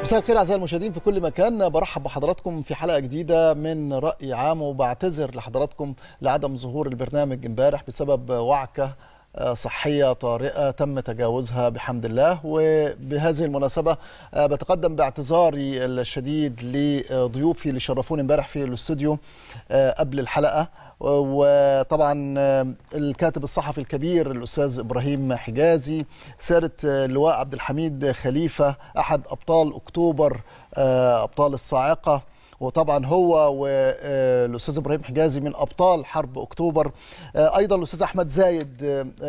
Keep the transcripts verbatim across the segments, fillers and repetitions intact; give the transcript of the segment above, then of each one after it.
مساء الخير اعزائي المشاهدين في كل مكان، برحب بحضراتكم في حلقه جديده من راي عام، وبعتذر لحضراتكم لعدم ظهور البرنامج امبارح بسبب وعكه صحيه طارئه تم تجاوزها بحمد الله. وبهذه المناسبه بتقدم باعتذاري الشديد لضيوفي اللي شرفوني امبارح في الاستوديو قبل الحلقه، وطبعا الكاتب الصحفي الكبير الاستاذ ابراهيم حجازي، سياده اللواء عبد الحميد خليفه احد ابطال اكتوبر، ابطال الصاعقه، وطبعا هو والاستاذ ابراهيم حجازي من ابطال حرب اكتوبر. ايضا الاستاذ احمد زايد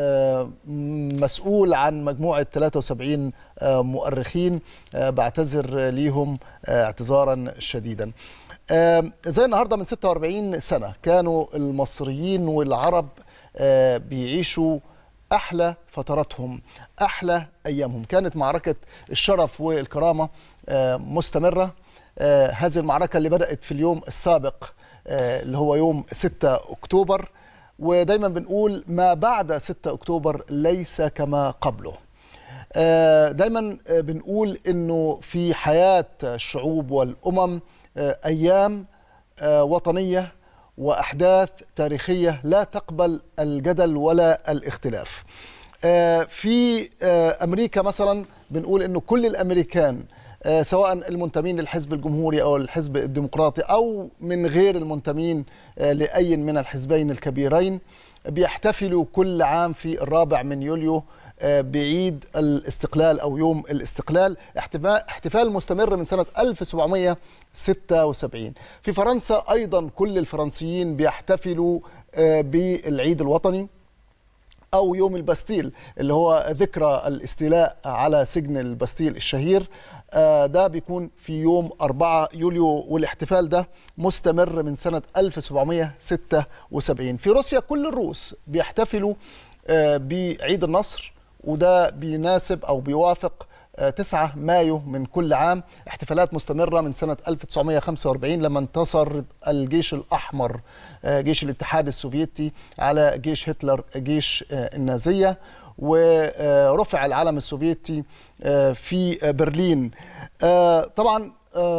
مسؤول عن مجموعه ثلاثة وسبعين مؤرخين، بعتذر ليهم اعتذارا شديدا. زي النهارده من ستة وأربعين سنه كانوا المصريين والعرب بيعيشوا احلى فتراتهم، احلى ايامهم. كانت معركه الشرف والكرامه مستمره. آه هذه المعركة اللي بدأت في اليوم السابق آه اللي هو يوم ستة أكتوبر، ودايما بنقول ما بعد ستة أكتوبر ليس كما قبله. آه دايما آه بنقول إنه في حياة الشعوب والأمم آه أيام آه وطنية وأحداث تاريخية لا تقبل الجدل ولا الاختلاف. آه في آه أمريكا مثلا بنقول إنه كل الأمريكان سواء المنتمين للحزب الجمهوري أو الحزب الديمقراطي أو من غير المنتمين لأي من الحزبين الكبيرين بيحتفلوا كل عام في الرابع من يوليو بعيد الاستقلال أو يوم الاستقلال، احتفال مستمر من سنة ألف وسبعمائة وستة وسبعين. في فرنسا أيضا كل الفرنسيين بيحتفلوا بالعيد الوطني أو يوم الباستيل اللي هو ذكرى الاستيلاء على سجن الباستيل الشهير. ده بيكون في يوم أربعة يوليو، والاحتفال ده مستمر من سنة ألف وسبعمائة وستة وسبعين. في روسيا كل الروس بيحتفلوا بعيد النصر، وده بيناسب أو بيوافق تسعة مايو من كل عام. احتفالات مستمرة من سنة ألف وتسعمائة وخمسة وأربعين لما انتصر الجيش الأحمر، جيش الاتحاد السوفيتي، على جيش هتلر جيش النازية، ورفع العلم السوفيتي في برلين. طبعا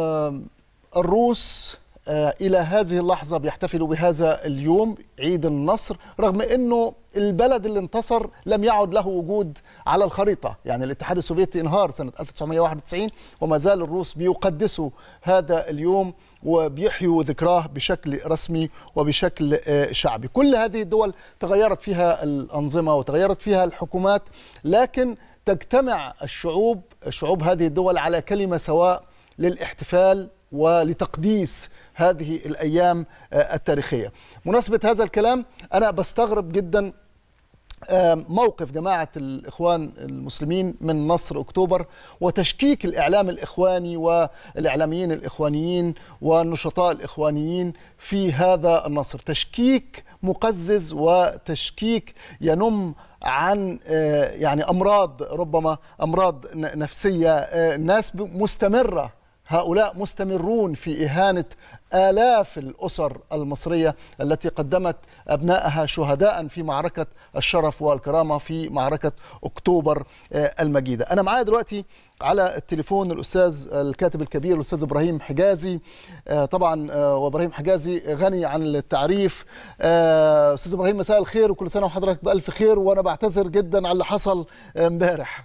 الروس إلى هذه اللحظة بيحتفلوا بهذا اليوم عيد النصر، رغم أنه البلد اللي انتصر لم يعد له وجود على الخريطة. يعني الاتحاد السوفيتي انهار سنة ألف وتسعمائة وواحد وتسعين، وما زال الروس بيقدسوا هذا اليوم وبيحيوا ذكراه بشكل رسمي وبشكل شعبي. كل هذه الدول تغيرت فيها الأنظمة وتغيرت فيها الحكومات، لكن تجتمع الشعوب شعوب هذه الدول على كلمة سواء للاحتفال ولتقديس هذه الأيام التاريخية. مناسبة هذا الكلام أنا بستغرب جدا موقف جماعة الإخوان المسلمين من نصر أكتوبر وتشكيك الإعلام الإخواني والإعلاميين الإخوانيين والنشطاء الإخوانيين في هذا النصر. تشكيك مقزز وتشكيك ينم عن يعني أمراض، ربما أمراض نفسية. الناس مستمرة، هؤلاء مستمرون في إهانة آلاف الأسر المصرية التي قدمت أبنائها شهداء في معركة الشرف والكرامة في معركة أكتوبر المجيدة. أنا معايا دلوقتي على التليفون الأستاذ الكاتب الكبير الأستاذ إبراهيم حجازي. طبعا وإبراهيم حجازي غني عن التعريف. أستاذ إبراهيم مساء الخير وكل سنة وحضرتك بألف خير، وأنا بعتذر جدا على اللي حصل امبارح.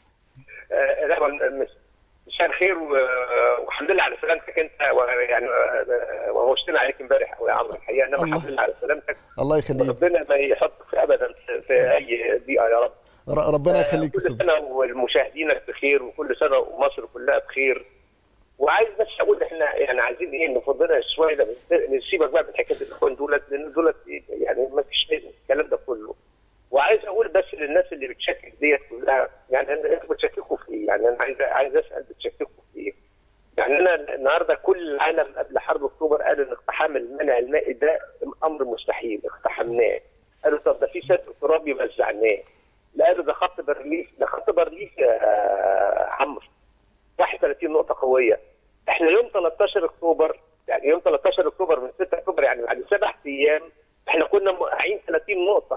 مساء الخير والحمد لله على سلامتك انت، يعني وهوشتنا عليك امبارح قوي يا عمرو الحقيقه، انما الحمد لله على سلامتك. الله يخليك. ربنا ما يحطك ابدا في اي بيئه يا رب. ربنا يخليك. كل سنه والمشاهدينك بخير، وكل سنه ومصر كلها بخير. وعايز بس اقول احنا يعني عايزين ايه نفضلنا شويه، نسيبك بقى من حكايه الاخوان دولت، لان دولت يعني ما فيش الكلام ده كله. وعايز اقول بس للناس اللي بتشكك ديت كلها، يعني انتوا بتشككوا في ايه؟ يعني انا عايز عايز اسال بتشككوا في ايه؟ يعني انا النهارده كل العالم قبل حرب اكتوبر قالوا ان اقتحام المنع المائي ده امر مستحيل، اقتحمناه. قالوا طب ده في سد ترابي وزعناه. لا قالوا ده خط بارليف، ده خط بارليف يا عمرو واحد وثلاثين نقطه قويه. احنا يوم ثلاثة عشر اكتوبر، يعني يوم ثلاثة عشر اكتوبر من ستة اكتوبر، يعني بعد سبع ايام احنا كنا موقعين ثلاثين نقطه.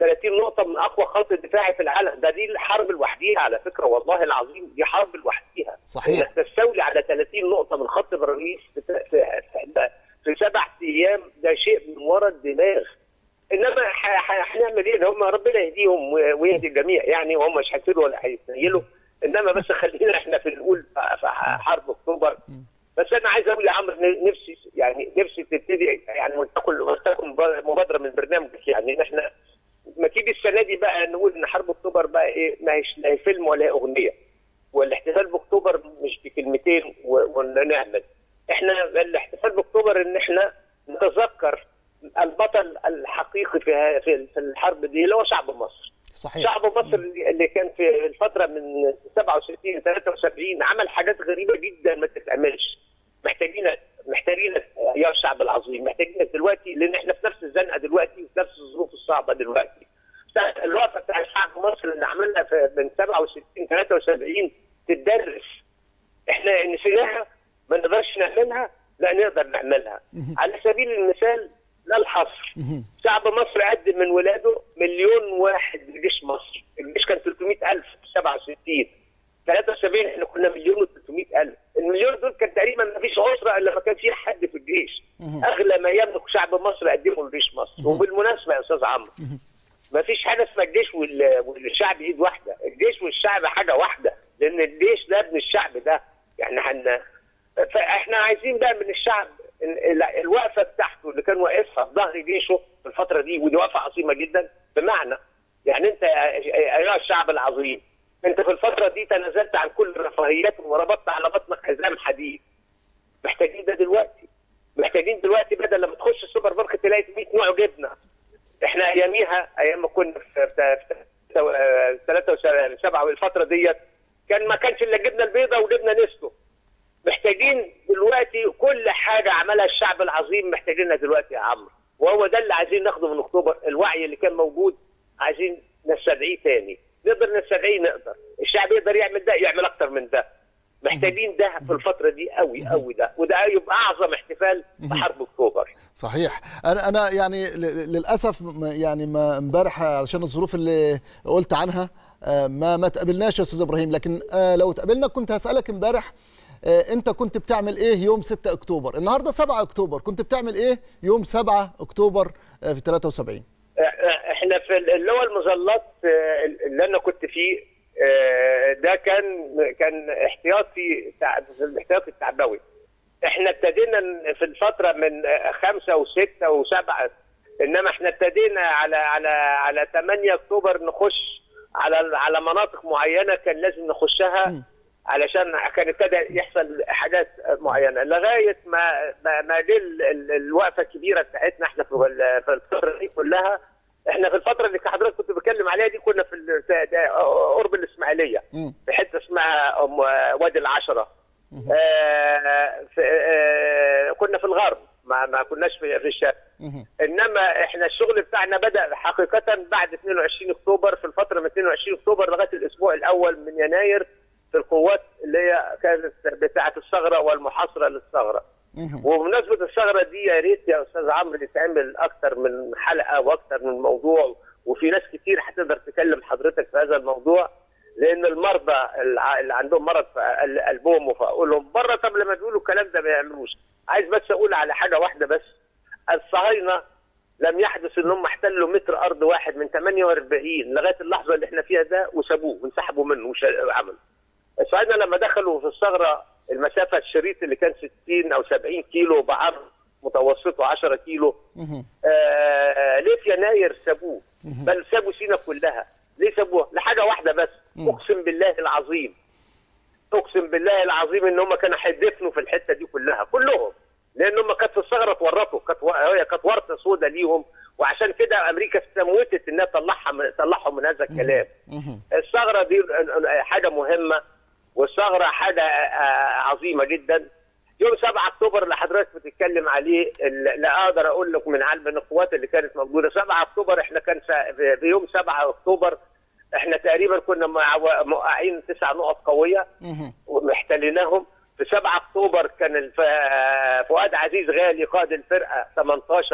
ثلاثين نقطه من اقوى خط دفاعي في العالم. ده دي الحرب لوحديها على فكره، والله العظيم دي حرب لوحديها. صحيح. انك تستولي على ثلاثين نقطه من خط باريس في, في, في, في سبع ايام، ده شيء من ورا الدماغ. انما هنعمل ايه؟ هم ربنا يهديهم ويهدي الجميع يعني، وهم مش هيسيروا ولا هيتنيلوا. انما بس خلينا احنا في نقول في حرب اكتوبر. بس انا عايز اقول يا عمرو نفسي يعني نفسي تبتدي يعني وتكون تكون مبادره من برنامجك، يعني ان احنا ما تيجي السنه دي بقى نقول ان حرب اكتوبر بقى ايه، ما هيش لا فيلم ولا اغنيه، والاحتفال باكتوبر مش بكلمتين ونعمل. احنا الاحتفال باكتوبر ان احنا نتذكر البطل الحقيقي في في الحرب دي اللي هو شعب مصر. صحيح. شعب مصر اللي كان في الفتره من سبعة وستين ثلاثة وسبعين عمل حاجات غريبه جدا ما تتعملش. محتاجين محتاجين يا الشعب العظيم، محتاجين دلوقتي، لان احنا في نفس الزنقه دلوقتي وفي نفس الظروف الصعبه دلوقتي. الوقفه بتاع شعب مصر اللي عملنا من سبعة وستين ثلاثة وسبعين تتدرس. احنا نسيناها ما نقدرش نعملها، لا نقدر نعملها. على سبيل المثال لا الحصر، شعب مصر قدم من ولاده مليون واحد لجيش مصر. الجيش كان ثلاثمائة ألف في سبعة وستين، ثلاثة وسبعين احنا كنا مليون وثلاثمائة ألف. المليون دول كان تقريبا ما فيش اسره الا ما كان فيها حد في الجيش. اغلى ما يملك شعب مصر قدمه لجيش مصر. وبالمناسبه يا استاذ عمرو، ما فيش حاجه اسمها الجيش والشعب ايد واحده، الجيش والشعب حاجه واحده، لان الجيش ده ابن الشعب ده. يعني احنا فاحنا عايزين بقى من الشعب الوقفه بتاعته اللي كان واقفها في ظهر جيشه في الفتره دي، ودي وقفه عظيمه جدا. بمعنى يعني انت ايها الشعب العظيم، انت في الفتره دي تنازلت عن كل الرفاهيات وربطت على بطنك حزام حديد. محتاجين ده دلوقتي، محتاجين دلوقتي بدل لما تخش السوبر ماركت تلاقي مية نوع جبنه. احنا اياميها ايام ما كنا في ثلاثة وسبعة والفتره ديت كان ما كانش الا الجبنه البيضاء وجبنه نستو. محتاجين دلوقتي كل حاجه عملها الشعب العظيم محتاجينها دلوقتي يا عمرو، وهو ده اللي عايزين ناخده من اكتوبر. الوعي اللي كان موجود عايزين نستدعيه تاني. نقدر نستدعيه، نقدر الشعب يقدر يعمل ده، يعمل اكتر من ده. محتاجين ده في الفتره دي قوي قوي ده، وده يبقى اعظم احتفال بحرب اكتوبر. صحيح. انا انا يعني للاسف يعني ما امبارح علشان الظروف اللي قلت عنها ما ما تقابلناش يا استاذ ابراهيم، لكن لو تقابلنا كنت هسالك امبارح انت كنت بتعمل ايه يوم ستة اكتوبر؟ النهارده سبعة اكتوبر، كنت بتعمل ايه يوم سبعة اكتوبر في ثلاثة وسبعين؟ احنا في اللي هو المظلات اللي انا كنت فيه ده كان كان احتياطي الاحتياطي التعبوي. احنا ابتدينا في الفتره من خمسة وستة وسبعة، انما احنا ابتدينا على على على ثمانية اكتوبر نخش على على مناطق معينه كان لازم نخشها، علشان كان ابتدى يحصل حاجات معينه لغايه ما ما جه الوقفه الكبيره بتاعتنا احنا في الفتره دي كلها. احنا في الفتره اللي حضرتك كنت بتكلم عليها دي كنا في قرب الاسماعيليه في حته اسمها وادي العشره. آه في آه كنا في الغرب، ما ما كناش في, في الشرق. انما احنا الشغل بتاعنا بدا حقيقه بعد اثنين وعشرين اكتوبر، في الفتره من اثنين وعشرين اكتوبر لغايه الاسبوع الاول من يناير في القوات اللي هي كانت بتاعه الثغره والمحاصره للثغره. وبمناسبه الثغره دي يا ريت يا استاذ عمرو يتعمل اكثر من حلقه واكثر من موضوع، وفي ناس كتير هتقدر تكلم حضرتك في هذا الموضوع، لان المرضى اللي عندهم مرض في قلبهم وفاقوا لهم بره. طب لما بيقولوا الكلام ده ما يعملوش. عايز بس اقول على حاجه واحده بس، الصهاينه لم يحدث ان هم احتلوا متر ارض واحد من ثمانية وأربعين لغايه اللحظه اللي احنا فيها ده وسابوه وانسحبوا منه وعملوا. الصهاينه لما دخلوا في الثغره المسافه الشريط اللي كان ستين او سبعين كيلو بعرض متوسطه عشرة كيلو، آه ليه في يناير سابوه؟ بل سابوا سينا كلها. ليه سابوها؟ لحاجه واحده بس، اقسم بالله العظيم اقسم بالله العظيم ان هم كانوا هيدفنوا في الحته دي كلها كلهم، لان هم كانت في الثغره اتورطوا، كانت هي كانت ورطه سوداء ليهم، وعشان كده امريكا استموتت انها تطلعها تطلعهم من هذا الكلام. الثغره دي حاجه مهمه، والثغره حاجه عظيمه جدا. يوم سبعة اكتوبر اللي حضرتك بتتكلم عليه، لا اقدر اقول لك من علم القوات اللي كانت موجوده. سبعة اكتوبر احنا كان في يوم سبعة اكتوبر احنا تقريبا كنا موقعين تسع نقط قويه ومحتليناهم. في سبعة اكتوبر كان فؤاد عزيز غالي قائد الفرقه ثمانية عشر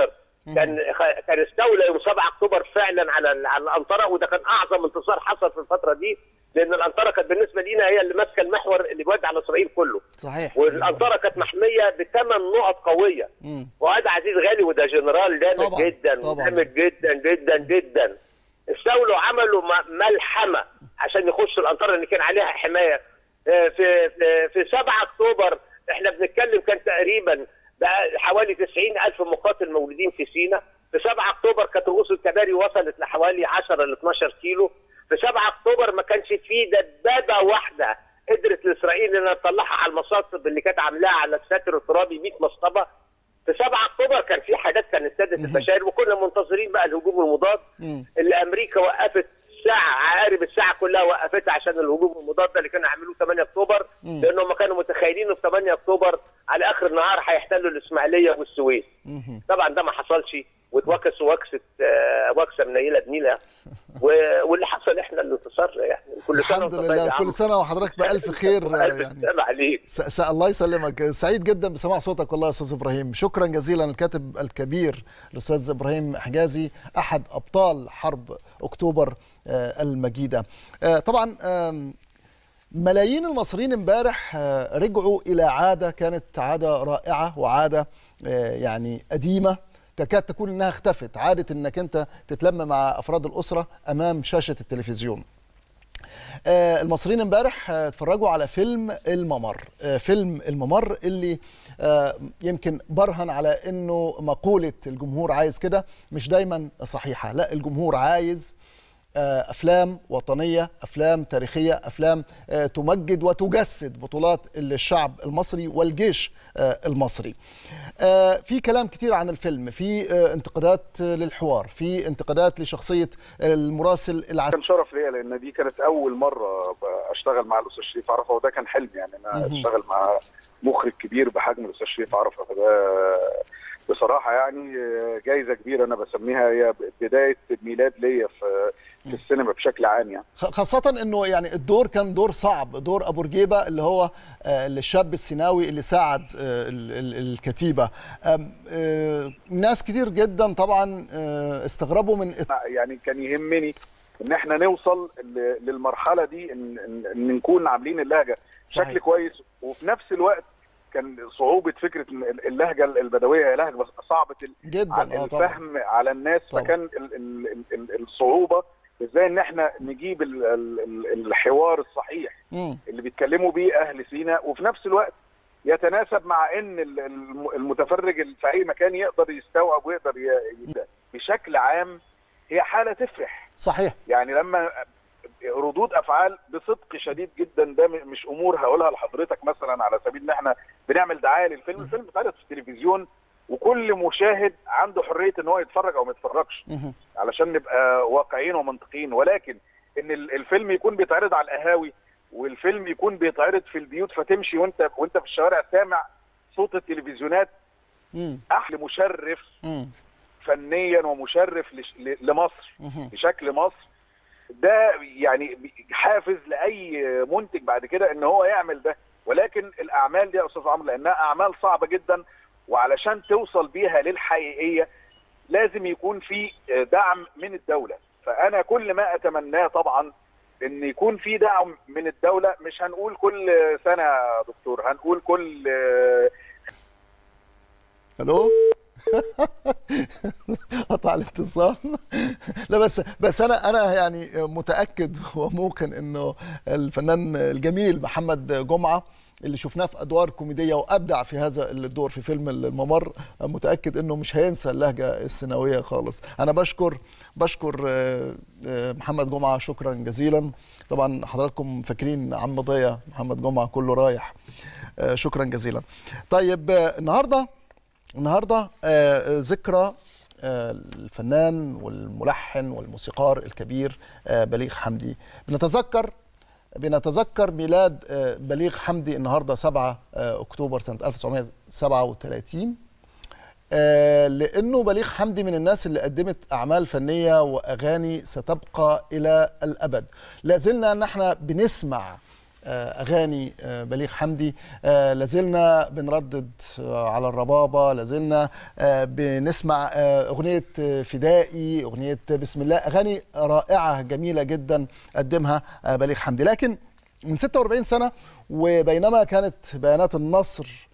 كان كان استولى يوم سبعة اكتوبر فعلا على على الانطره، وده كان اعظم انتصار حصل في الفتره دي، لان الانطره كانت بالنسبه لينا هي اللي ماسكه المحور اللي بيودي على اسرائيل كله. صحيح. والانطره كانت محميه بثمان نقط قويه. وهذا عزيز غالي وده جنرال جامد جدا جامد جدا جدا جدا. استولوا عملوا ملحمه عشان يخشوا الانطره اللي كان عليها حمايه. في في في سبعة اكتوبر احنا بنتكلم كان تقريبا بقى حوالي تسعين ألف مقاتل مولودين في سيناء. في سبعة اكتوبر كانت رؤوس الكباري وصلت لحوالي عشرة ل اتناشر كيلو. في سبعة اكتوبر ما كانش فيه دبابه واحده قدرت لاسرائيل انها تطلعها على المصاصب اللي كانت عاملاها على الساتر الترابي مية مصطبه. في سبعة اكتوبر كان في حاجات كانت سادت البشائر، وكنا منتظرين بقى الهجوم المضاد اللي امريكا وقفت ساعه، عقارب الساعه كلها وقفتها عشان الهجوم المضاد اللي كانوا عاملوه ثمانية اكتوبر، لانهم كانوا متخيلين ان في ثمانية اكتوبر على اخر النهار هيحتلوا الاسماعيليه والسويس. طبعا ده ما حصلش، واتوكسوا وكسه وكسه منيله بنيله، واللي حصل احنا الانتصار. يعني كل سنه الحمد لله، كل سنه وحضرتك بالف خير. يعني سلام عليك. س... الله يسلمك. سعيد جدا بسماع صوتك والله يا استاذ ابراهيم. شكرا جزيلا. الكاتب الكبير الاستاذ ابراهيم حجازي، احد ابطال حرب اكتوبر المجيده. طبعا ملايين المصريين امبارح رجعوا الى عاده كانت عاده رائعه وعاده يعني قديمه تكاد تكون انها اختفت، عاده انك انت تتلم مع افراد الاسره امام شاشه التلفزيون. المصريين امبارح اتفرجوا على فيلم الممر. فيلم الممر اللي يمكن برهن على انه مقوله الجمهور عايز كده مش دايما صحيحه، لا الجمهور عايز أفلام وطنية، أفلام تاريخية، أفلام تمجد وتجسد بطولات الشعب المصري والجيش المصري. في كلام كتير عن الفيلم، في انتقادات للحوار، في انتقادات لشخصية المراسل العسكري. كان شرف ليا لأن دي كانت أول مرة أشتغل مع الأستاذ شريف عرفة، وده كان حلم يعني أنا أشتغل مع مخرج كبير بحجم الأستاذ شريف عرفة، فده بصراحة يعني جايزة كبيرة أنا بسميها هي بداية ميلاد ليا في في السينما بشكل عام يعني. خاصة انه يعني الدور كان دور صعب، دور ابو رجيبة اللي هو الشاب السيناوي اللي ساعد الكتيبة. ناس كتير جدا طبعا استغربوا من يعني كان يهمني ان احنا نوصل للمرحلة دي ان, إن نكون عاملين اللهجة بشكل كويس، وفي نفس الوقت كان صعوبة فكرة اللهجة البدوية هي لهجة صعبة جدا الفهم على الناس طبعا. فكان الصعوبة ازاي ان احنا نجيب الحوار الصحيح مم. اللي بيتكلموا بيه اهل سيناء، وفي نفس الوقت يتناسب مع ان المتفرج في اي مكان يقدر يستوعب ويقدر يبدأ. بشكل عام هي حالة تفرح صحيح. يعني لما ردود افعال بصدق شديد جدا، ده مش امور هقولها لحضرتك مثلا على سبيل ان احنا بنعمل دعايه للفيلم، الفيلم اتعرض في التلفزيون وكل مشاهد عنده حريه ان هو يتفرج او ما يتفرجش علشان نبقى واقعيين ومنطقيين، ولكن ان الفيلم يكون بيتعرض على القهاوي والفيلم يكون بيتعرض في البيوت، فتمشي وانت وانت في الشوارع سامع صوت التلفزيونات، احلى مشرف فنيا ومشرف لمصر بشكل مصر. ده يعني حافز لاي منتج بعد كده ان هو يعمل ده، ولكن الاعمال دي يا استاذ عمرو لانها اعمال صعبه جدا، وعلشان توصل بيها للحقيقيه لازم يكون في دعم من الدوله. فانا كل ما اتمناه طبعا ان يكون في دعم من الدوله، مش هنقول كل سنه يا دكتور، هنقول كل الو قطع الاتصال. لا بس بس انا انا يعني متاكد وموقن انه الفنان الجميل محمد جمعه اللي شفناه في ادوار كوميديه وابدع في هذا الدور في فيلم الممر، متاكد انه مش هينسى اللهجه السيناويه خالص. انا بشكر بشكر محمد جمعه شكرا جزيلا. طبعا حضراتكم فاكرين عم ضيا محمد جمعه كله رايح. شكرا جزيلا. طيب النهارده النهارده ذكرى الفنان والملحن والموسيقار الكبير بليغ حمدي. بنتذكر بنتذكر ميلاد بليغ حمدي النهارده سبعة اكتوبر سنه ألف وتسعمائة وسبعة وثلاثين، لانه بليغ حمدي من الناس اللي قدمت اعمال فنيه واغاني ستبقى الى الابد. لا زلنا ان احنا بنسمع أغاني بليغ حمدي. لازلنا بنردد على الربابة، لازلنا بنسمع أغنية فدائي، أغنية بسم الله، أغاني رائعة جميلة جدا قدمها بليغ حمدي. لكن من ستة وأربعين سنة وبينما كانت بيانات النصر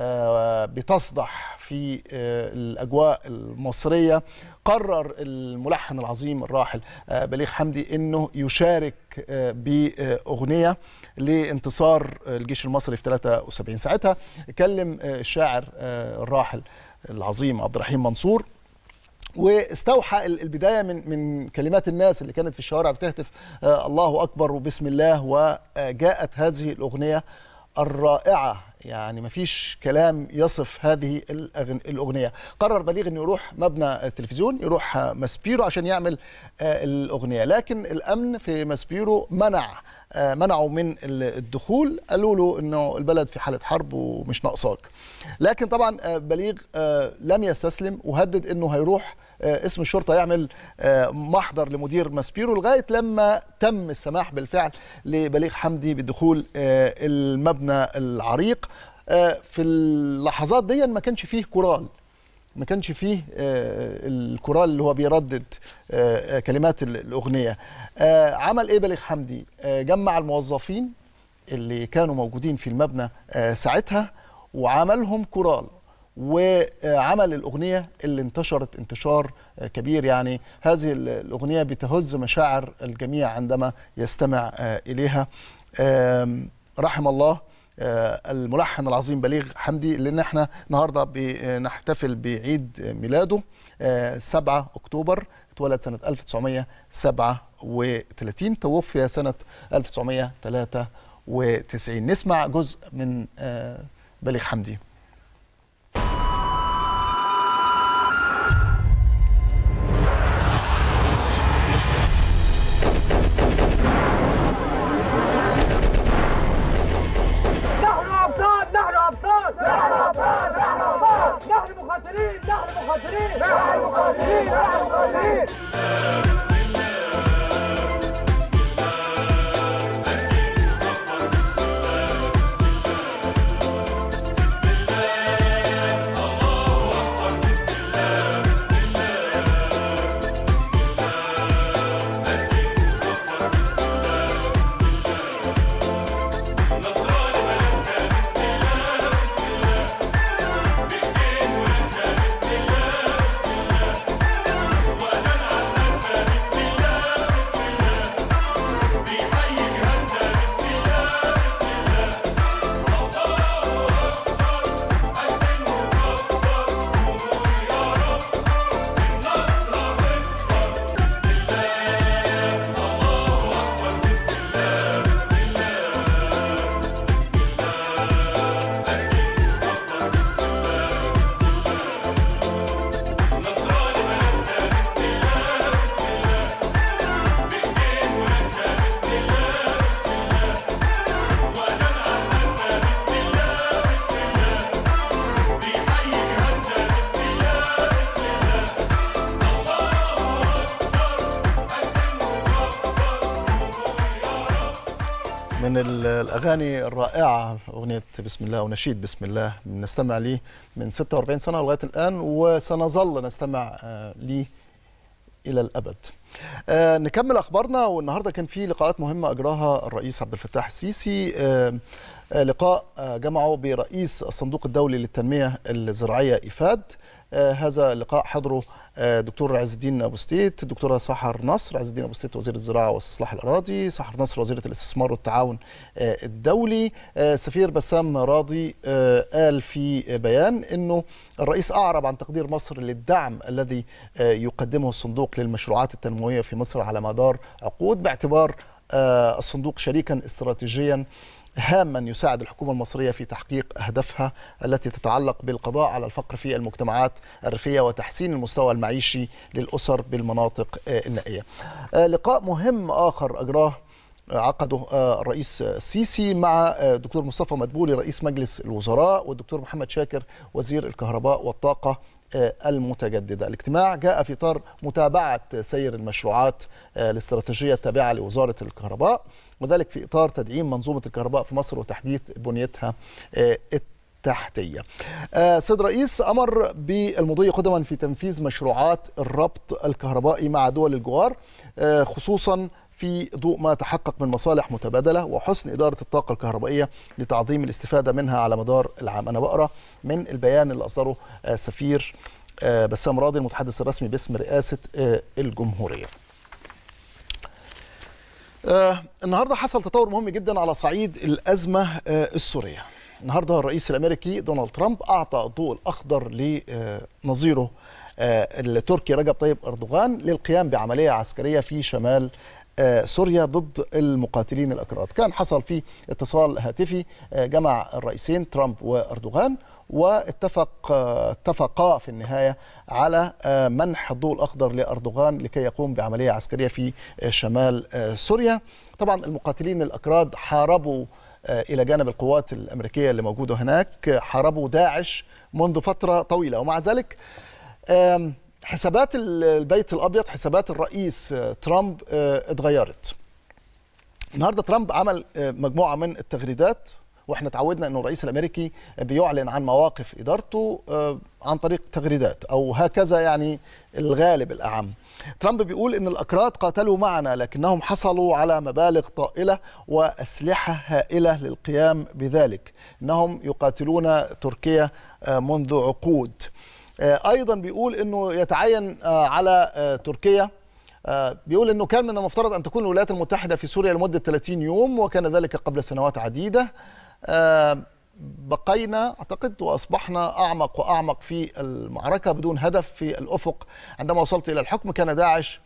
بتصدح في الأجواء المصرية، قرر الملحن العظيم الراحل بليغ حمدي أنه يشارك بأغنية لانتصار الجيش المصري في ثلاثة وسبعين. ساعتها كلم الشاعر الراحل العظيم عبد الرحيم منصور، واستوحى البداية من من كلمات الناس اللي كانت في الشوارع بتهتف الله أكبر وبسم الله، وجاءت هذه الأغنية الرائعة، يعني مفيش كلام يصف هذه الأغنية. قرر بليغ أنه يروح مبنى التلفزيون، يروح ماسبيرو عشان يعمل الأغنية، لكن الأمن في ماسبيرو منع منعوا من الدخول، قالوا له أنه البلد في حالة حرب ومش ناقصاك. لكن طبعا بليغ لم يستسلم، وهدد أنه هيروح اسم الشرطة يعمل محضر لمدير ماسبيرو، لغاية لما تم السماح بالفعل لبليغ حمدي بدخول المبنى العريق. في اللحظات دي ما كانش فيه كورال، ما كانش فيه الكورال اللي هو بيردد كلمات الأغنية. عمل إيه بليغ حمدي؟ جمع الموظفين اللي كانوا موجودين في المبنى ساعتها وعملهم كورال، وعمل الأغنية اللي انتشرت انتشار كبير. يعني هذه الأغنية بتهز مشاعر الجميع عندما يستمع إليها. رحم الله الملحن العظيم بليغ حمدي، لأن احنا النهاردة بنحتفل بعيد ميلاده سبعة أكتوبر. اتولد سنة ألف وتسعمائة وسبعة وثلاثين، توفي سنة ألف وتسعمائة وثلاثة وتسعين. نسمع جزء من بليغ حمدي. من الأغاني الرائعة أغنية بسم الله ونشيد بسم الله، بنستمع ليه من ستة وأربعين سنة لغاية الآن، وسنظل نستمع ليه إلى الأبد. آه نكمل أخبارنا. والنهاردة كان في لقاءات مهمة أجراها الرئيس عبد الفتاح السيسي. آه آه لقاء آه جمعه برئيس الصندوق الدولي للتنمية الزراعية إيفاد. آه هذا اللقاء حضره آه دكتور عز الدين أبو ستيت، الدكتورة سحر نصر. عز الدين أبو ستيت وزير الزراعة واستصلاح الأراضي، سحر نصر وزيرة الاستثمار والتعاون آه الدولي. آه سفير بسام راضي آه قال في بيان أنه الرئيس أعرب عن تقدير مصر للدعم الذي آه يقدمه الصندوق للمشروعات التنموية في مصر على مدار عقود، باعتبار آه الصندوق شريكا استراتيجيا هاما يساعد الحكومة المصرية في تحقيق أهدافها التي تتعلق بالقضاء على الفقر في المجتمعات الريفية وتحسين المستوى المعيشي للأسر بالمناطق النائية. لقاء مهم آخر أجراه عقده الرئيس السيسي مع الدكتور مصطفى مدبولي رئيس مجلس الوزراء، والدكتور محمد شاكر وزير الكهرباء والطاقة المتجددة. الاجتماع جاء في إطار متابعة سير المشروعات الاستراتيجية التابعة لوزارة الكهرباء، وذلك في إطار تدعيم منظومة الكهرباء في مصر وتحديث بنيتها التحتية. سيد رئيس أمر بالمضي قدما في تنفيذ مشروعات الربط الكهربائي مع دول الجوار، خصوصا في ضوء ما تحقق من مصالح متبادلة وحسن إدارة الطاقة الكهربائية لتعظيم الاستفادة منها على مدار العام. أنا بقرأ من البيان اللي أصدره سفير بسام راضي المتحدث الرسمي باسم رئاسة الجمهورية. النهاردة حصل تطور مهم جدا على صعيد الأزمة السورية. النهاردة الرئيس الأمريكي دونالد ترامب أعطى الضوء الأخضر لنظيره التركي رجب طيب أردوغان للقيام بعملية عسكرية في شمال سوريا ضد المقاتلين الأكراد. كان حصل فيه اتصال هاتفي جمع الرئيسين ترامب وأردوغان، واتفق اتفقا في النهاية على منح الضوء الأخضر لأردوغان لكي يقوم بعملية عسكرية في شمال سوريا. طبعا المقاتلين الأكراد حاربوا إلى جانب القوات الأمريكية اللي موجودة هناك، حاربوا داعش منذ فترة طويلة، ومع ذلك حسابات البيت الأبيض، حسابات الرئيس ترامب اتغيرت. النهاردة ترامب عمل مجموعة من التغريدات، واحنا تعودنا انه الرئيس الامريكي بيعلن عن مواقف ادارته عن طريق تغريدات، او هكذا يعني الغالب الاعم. ترامب بيقول ان الاكراد قاتلوا معنا لكنهم حصلوا على مبالغ طائله واسلحه هائله للقيام بذلك، انهم يقاتلون تركيا منذ عقود. ايضا بيقول انه يتعين على تركيا، بيقول انه كان من المفترض ان تكون الولايات المتحده في سوريا لمده ثلاثين يوم، وكان ذلك قبل سنوات عديده. بقينا اعتقد واصبحنا اعمق واعمق في المعركه بدون هدف في الافق. عندما وصلت الى الحكم كان داعش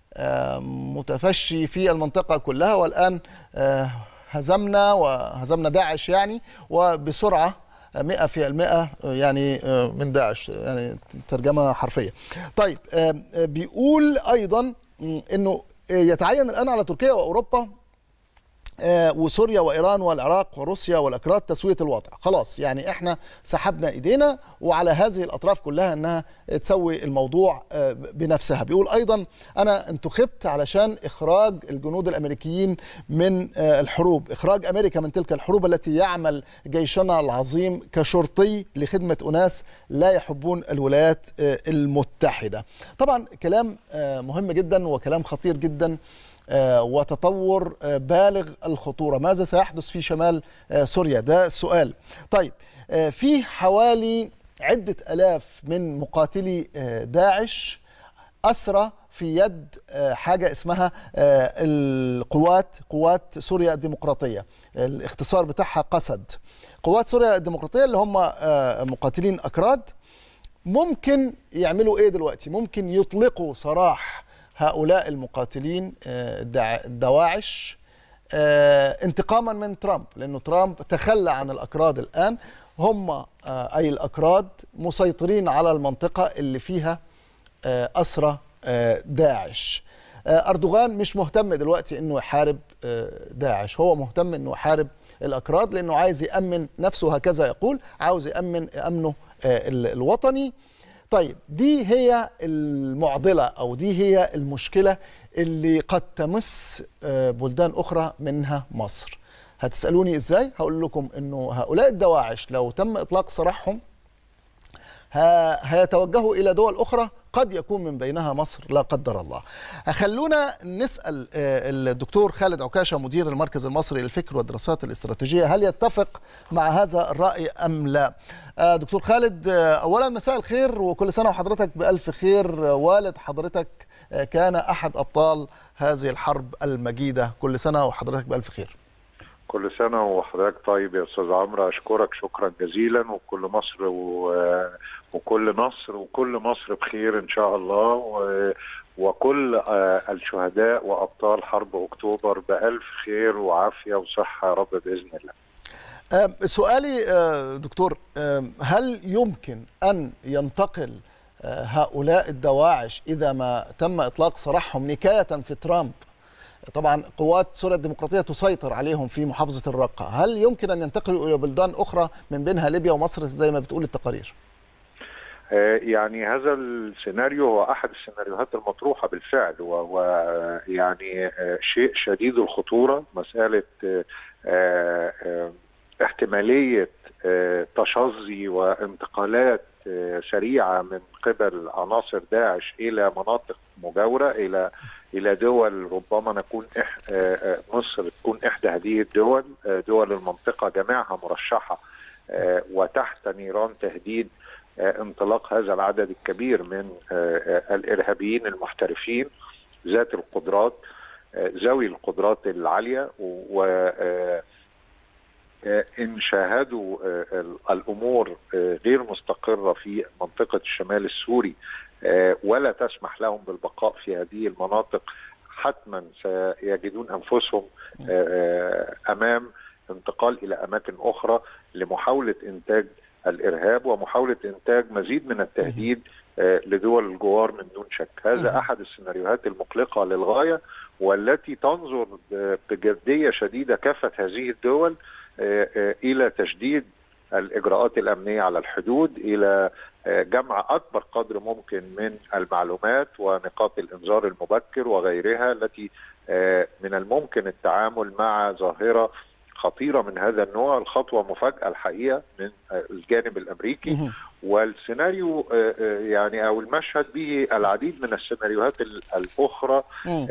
متفشي في المنطقه كلها، والان هزمنا وهزمنا داعش يعني وبسرعه مئة في المئة يعني من داعش، يعني ترجمة حرفية. طيب بيقول أيضا أنه يتعين الآن على تركيا وأوروبا وسوريا وإيران والعراق وروسيا والأكراد تسوية الوضع. خلاص يعني احنا سحبنا ايدينا، وعلى هذه الأطراف كلها أنها تسوي الموضوع بنفسها. بيقول أيضا أنا انتخبت علشان إخراج الجنود الأمريكيين من الحروب، إخراج أمريكا من تلك الحروب التي يعمل جيشنا العظيم كشرطي لخدمة أناس لا يحبون الولايات المتحدة. طبعا كلام مهم جدا وكلام خطير جدا وتطور بالغ الخطورة. ماذا سيحدث في شمال سوريا؟ ده السؤال. طيب في حوالي عدة ألاف من مقاتلي داعش أسرى في يد حاجة اسمها القوات قوات سوريا الديمقراطية، الاختصار بتاعها قسد. قوات سوريا الديمقراطية اللي هم مقاتلين أكراد ممكن يعملوا إيه دلوقتي؟ ممكن يطلقوا سراح هؤلاء المقاتلين الدواعش انتقاما من ترامب، لأنه ترامب تخلى عن الأكراد. الآن هم أي الأكراد مسيطرين على المنطقة اللي فيها أسرى داعش. أردوغان مش مهتم دلوقتي أنه يحارب داعش، هو مهتم أنه يحارب الأكراد لأنه عايز يأمن نفسه، هكذا يقول، عاوز يأمن أمنه الوطني. طيب دي هي المعضلة أو دي هي المشكلة اللي قد تمس بلدان أخرى منها مصر. هتسألوني إزاي؟ هقول لكم إنه هؤلاء الدواعش لو تم إطلاق سراحهم هيتوجهوا إلى دول أخرى قد يكون من بينها مصر لا قدر الله. خلونا نسأل الدكتور خالد عكاشة مدير المركز المصري للفكر والدراسات الاستراتيجية هل يتفق مع هذا الرأي أم لا. دكتور خالد، أولا مساء الخير وكل سنة وحضرتك بألف خير. والد حضرتك كان أحد أبطال هذه الحرب المجيدة، كل سنة وحضرتك بألف خير. كل سنة وحضرتك طيب يا أستاذ عمرو، أشكرك شكرا جزيلا، وكل مصر و... وكل مصر وكل مصر بخير إن شاء الله، و... وكل الشهداء وأبطال حرب أكتوبر بألف خير وعافية وصحة يا رب بإذن الله. سؤالي دكتور، هل يمكن أن ينتقل هؤلاء الدواعش إذا ما تم إطلاق سراحهم نكاية في ترامب؟ طبعا قوات سوريا الديمقراطية تسيطر عليهم في محافظة الرقة، هل يمكن أن ينتقلوا إلى بلدان أخرى من بينها ليبيا ومصر زي ما بتقول التقارير؟ يعني هذا السيناريو هو احد السيناريوهات المطروحه بالفعل، ويعني شيء شديد الخطوره، مساله احتماليه تشظي وانتقالات سريعه من قبل عناصر داعش الى مناطق مجاوره، الى الى دول ربما نكون مصر تكون احدى هذه الدول. دول المنطقه جميعها مرشحه وتحت نيران تهديد انطلاق هذا العدد الكبير من الارهابيين المحترفين ذات القدرات، ذوي القدرات العاليه. و إن شاهدوا الأمور غير مستقرة في منطقة الشمال السوري ولا تسمح لهم بالبقاء في هذه المناطق، حتما سيجدون أنفسهم أمام انتقال إلى أماكن أخرى لمحاولة إنتاج الإرهاب ومحاولة إنتاج مزيد من التهديد لدول الجوار من دون شك. هذا أحد السيناريوهات المقلقة للغاية، والتي تنظر بجدية شديدة كافة هذه الدول إلى تشديد الإجراءات الأمنية على الحدود، إلى جمع أكبر قدر ممكن من المعلومات ونقاط الإنذار المبكر وغيرها، التي من الممكن التعامل مع ظاهرة خطيرة من هذا النوع. الخطوة مفاجأة الحقيقة من الجانب الأمريكي، والسيناريو يعني أو المشهد به العديد من السيناريوهات الأخرى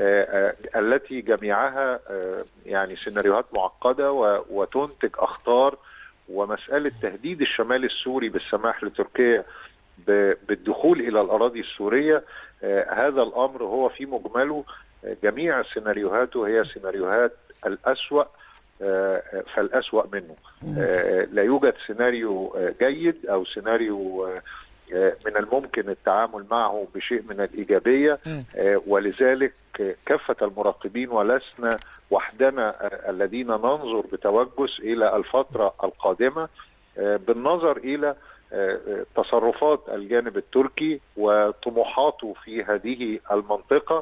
التي جميعها يعني سيناريوهات معقدة وتنتج أخطار. ومسألة تهديد الشمال السوري بالسماح لتركيا بالدخول إلى الأراضي السورية، هذا الأمر هو في مجمله جميع سيناريوهاته هي سيناريوهات الأسوأ فالأسوأ منه. لا يوجد سيناريو جيد أو سيناريو من الممكن التعامل معه بشيء من الإيجابية، ولذلك كافة المراقبين ولسنا وحدنا الذين ننظر بتوجس إلى الفترة القادمة بالنظر إلى تصرفات الجانب التركي وطموحاته في هذه المنطقة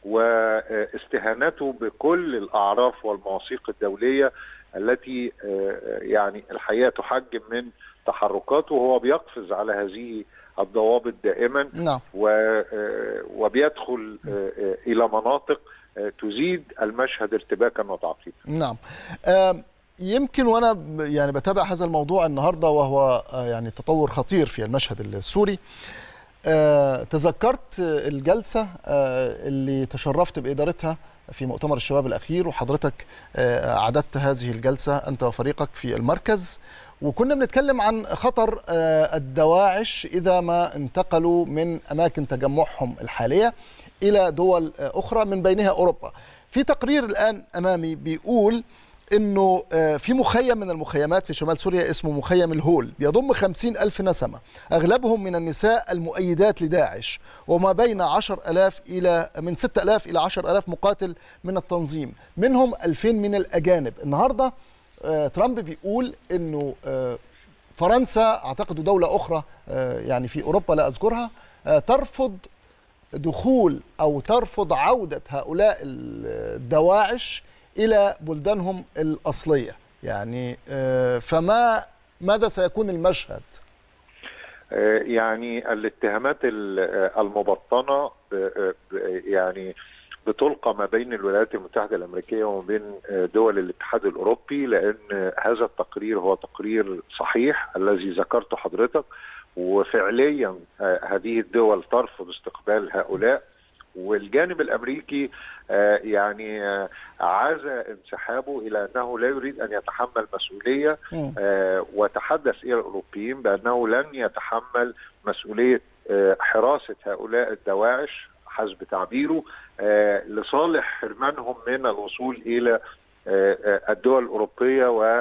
واستهانته بكل الأعراف والمواثيق الدولية التي يعني الحقيقة تحجم من تحركاته، وهو بيقفز على هذه الضوابط دائما. نعم. وبيدخل إلى مناطق تزيد المشهد ارتباكا وتعقيدا. نعم. يمكن وانا يعني بتابع هذا الموضوع النهارده وهو يعني تطور خطير في المشهد السوري، تذكرت الجلسة اللي تشرفت بإدارتها في مؤتمر الشباب الأخير، وحضرتك عددت هذه الجلسة أنت وفريقك في المركز، وكنا بنتكلم عن خطر الدواعش إذا ما انتقلوا من أماكن تجمعهم الحالية إلى دول أخرى من بينها أوروبا. في تقرير الآن أمامي بيقول انه في مخيم من المخيمات في شمال سوريا اسمه مخيم الهول، بيضم خمسين ألف نسمة، اغلبهم من النساء المؤيدات لداعش، وما بين عشر ألاف الى من ستة آلاف الى عشرة آلاف مقاتل من التنظيم، منهم ألفين من الاجانب. النهارده ترامب بيقول انه فرنسا، اعتقد دولة اخرى يعني في اوروبا لا اذكرها، ترفض دخول او ترفض عودة هؤلاء الدواعش إلى بلدانهم الأصلية. يعني فما ماذا سيكون المشهد؟ يعني الاتهامات المبطنة يعني بتلقى ما بين الولايات المتحدة الأمريكية وما بين دول الاتحاد الأوروبي، لأن هذا التقرير هو تقرير صحيح الذي ذكرته حضرتك، وفعليا هذه الدول ترفض استقبال هؤلاء، والجانب الأمريكي يعني عاز انسحابه إلى أنه لا يريد أن يتحمل مسؤولية، وتحدث إلى الأوروبيين بأنه لن يتحمل مسؤولية حراسة هؤلاء الدواعش حسب تعبيره لصالح حرمانهم من الوصول إلى الدول الأوروبية و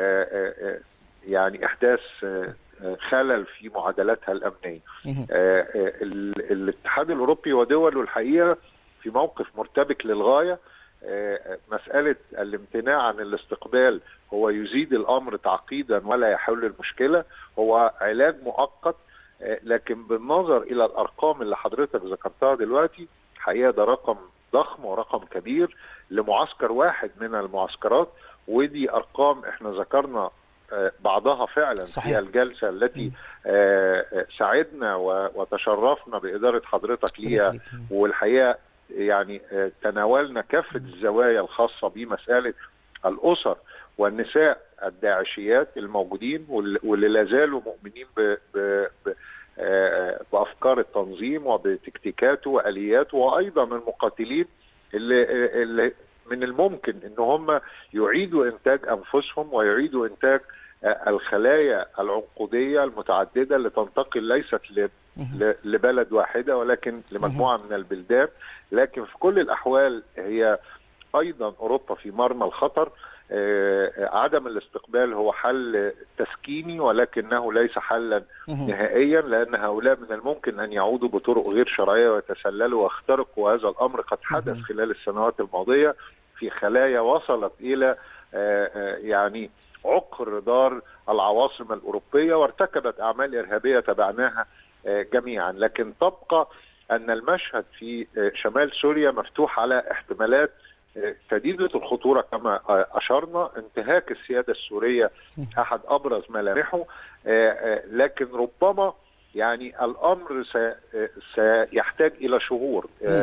يعني إحداث خلل في معادلاتها الأمنية. الاتحاد الأوروبي ودوله الحقيقة في موقف مرتبك للغاية. مسألة الامتناع عن الاستقبال هو يزيد الأمر تعقيدا ولا يحل المشكلة، هو علاج مؤقت، لكن بالنظر إلى الأرقام اللي حضرتك ذكرتها دلوقتي حقيقة ده رقم ضخم ورقم كبير لمعسكر واحد من المعسكرات، ودي أرقام احنا ذكرنا بعضها فعلا. صحيح. في الجلسة التي ساعدنا وتشرفنا بإدارة حضرتك ليها، والحقيقة يعني تناولنا كافة الزوايا الخاصة بمسألة الأسر والنساء الداعشيات الموجودين واللي لا زالوا مؤمنين ب ب ب بأفكار التنظيم وبتكتيكاته وآلياته، وأيضا المقاتلين اللي, اللي من الممكن ان هم يعيدوا انتاج انفسهم ويعيدوا انتاج الخلايا العنقوديه المتعدده اللي تنتقل ليست لبلد واحده ولكن لمجموعه من البلدان. لكن في كل الاحوال هي ايضا اوروبا في مرمى الخطر. عدم الاستقبال هو حل تسكيني ولكنه ليس حلا نهائيا، لان هؤلاء من الممكن ان يعودوا بطرق غير شرعيه ويتسللوا ويخترقوا، وهذا الامر قد حدث خلال السنوات الماضيه في خلايا وصلت الى يعني عقر دار العواصم الاوروبيه وارتكبت اعمال ارهابيه تبعناها جميعا. لكن تبقى ان المشهد في شمال سوريا مفتوح على احتمالات شديدة الخطورة كما أشرنا. انتهاك السيادة السورية أحد أبرز ملامحه، لكن ربما يعني الأمر سيحتاج إلى شهور،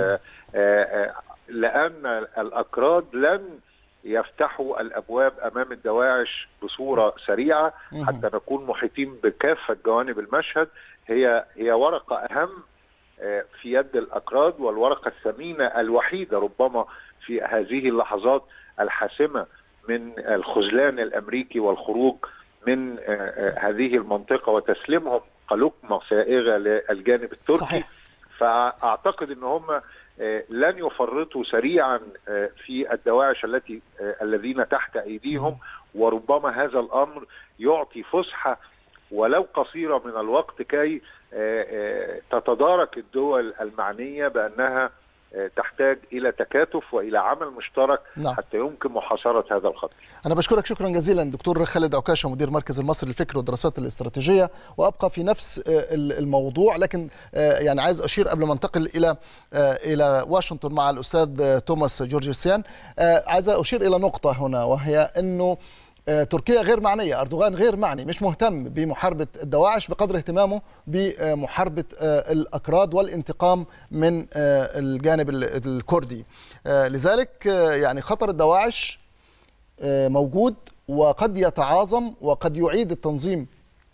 لأن الأكراد لن يفتحوا الأبواب أمام الدواعش بصورة سريعة حتى نكون محيطين بكافة جوانب المشهد. هي هي ورقة أهم في يد الأكراد، والورقة الثمينة الوحيدة ربما في هذه اللحظات الحاسمة من الخذلان الأمريكي والخروج من هذه المنطقة وتسليمهم كلقمة سائغة للجانب التركي. صحيح. فأعتقد أن هم لن يفرطوا سريعا في الدواعش التي الذين تحت أيديهم، وربما هذا الأمر يعطي فسحة ولو قصيرة من الوقت كي تتدارك الدول المعنية بأنها تحتاج إلى تكاتف وإلى عمل مشترك. نعم. حتى يمكن محاصرة هذا الخطر. أنا بشكرك شكرا جزيلا دكتور خالد عكاشة، مدير مركز المصري للفكر والدراسات الاستراتيجية. وأبقى في نفس الموضوع، لكن يعني عايز أشير قبل ما انتقل إلى إلى واشنطن مع الأستاذ توماس جورجيسيان، عايز أشير إلى نقطة هنا، وهي أنه تركيا غير معنية، أردوغان غير معني، مش مهتم بمحاربة الدواعش بقدر اهتمامه بمحاربة الأكراد والانتقام من الجانب الكردي. لذلك يعني خطر الدواعش موجود وقد يتعاظم، وقد يعيد التنظيم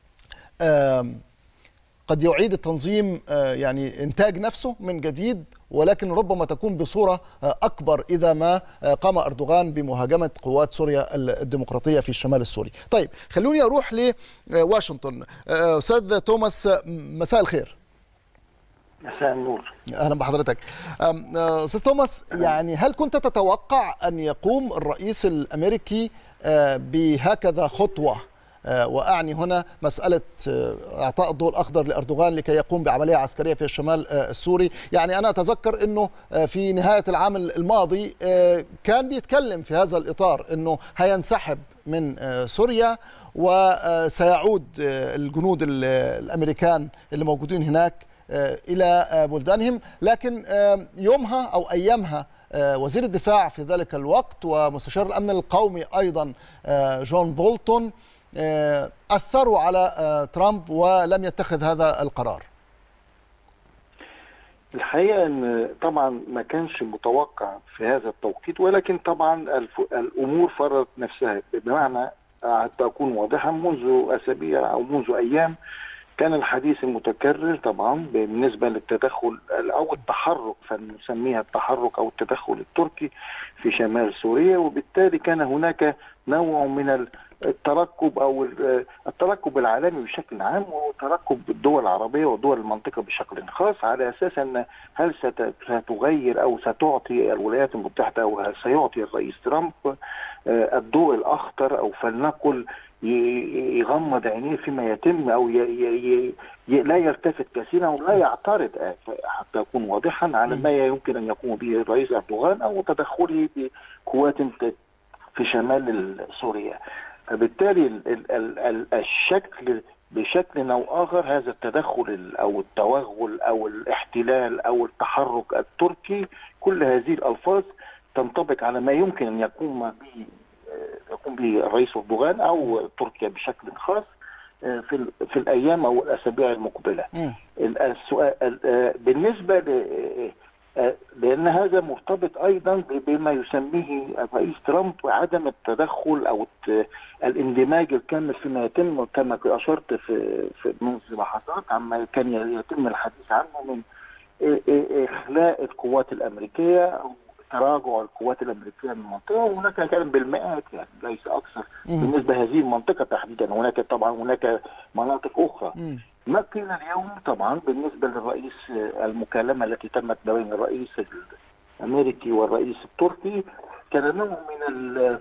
قد يعيد التنظيم يعني إنتاج نفسه من جديد، ولكن ربما تكون بصورة أكبر إذا ما قام أردوغان بمهاجمة قوات سوريا الديمقراطية في الشمال السوري. طيب خلوني أروح لواشنطن. أستاذ توماس، مساء الخير. مساء النور. أهلا بحضرتك. أستاذ توماس، يعني هل كنت تتوقع أن يقوم الرئيس الأمريكي بهكذا خطوة، وأعني هنا مسألة إعطاء الضوء الأخضر لأردوغان لكي يقوم بعملية عسكرية في الشمال السوري؟ يعني أنا أتذكر أنه في نهاية العام الماضي كان بيتكلم في هذا الإطار أنه هينسحب من سوريا وسيعود الجنود الأمريكان اللي موجودين هناك إلى بلدانهم. لكن يومها أو أيامها وزير الدفاع في ذلك الوقت ومستشار الأمن القومي أيضا جون بولتون أثروا على ترامب ولم يتخذ هذا القرار. الحقيقة أن طبعا ما كانش متوقع في هذا التوقيت، ولكن طبعا الأمور فرضت نفسها، بمعنى حتى أكون واضحا منذ أسابيع أو منذ أيام كان الحديث المتكرر طبعا بالنسبة للتدخل أو التحرك، فنسميها التحرك أو التدخل التركي في شمال سوريا، وبالتالي كان هناك نوع من الترقب أو الترقب العالمي بشكل عام وترقب الدول العربية ودول المنطقة بشكل خاص، على أساس أن هل ستغير أو ستعطي الولايات المتحدة أو هل سيعطي الرئيس ترامب الضوء الأخضر، أو فلنقل يغمض عينيه فيما يتم، أو ي ي ي لا يلتفت كثيرا ولا يعترض، حتى أكون واضحا على ما يمكن أن يقوم به الرئيس أردوغان أو تدخله بقوات في شمال سوريا. فبالتالي ال ال ال الشكل بشكل أو آخر هذا التدخل أو التوغل أو الاحتلال أو التحرك التركي، كل هذه الألفاظ تنطبق على ما يمكن أن يقوم به يقوم به الرئيس أردوغان أو تركيا بشكل خاص في في الأيام أو الأسابيع المقبلة. السؤال بالنسبة ل لأن هذا مرتبط أيضا بما يسميه الرئيس ترامب عدم التدخل أو الاندماج الكامل فيما يتم، كما أشرت في في منذ لحظات عما كان يتم الحديث عنه من إخلاء القوات الأمريكية أو تراجع القوات الأمريكية من المنطقة، وهناك كان بالمئات يعني ليس أكثر بالنسبة لهذه المنطقة تحديدا. هناك طبعا هناك مناطق أخرى. ما قيل اليوم طبعا بالنسبة للرئيس المكالمة التي تمت بين الرئيس الأمريكي والرئيس التركي كان نوع من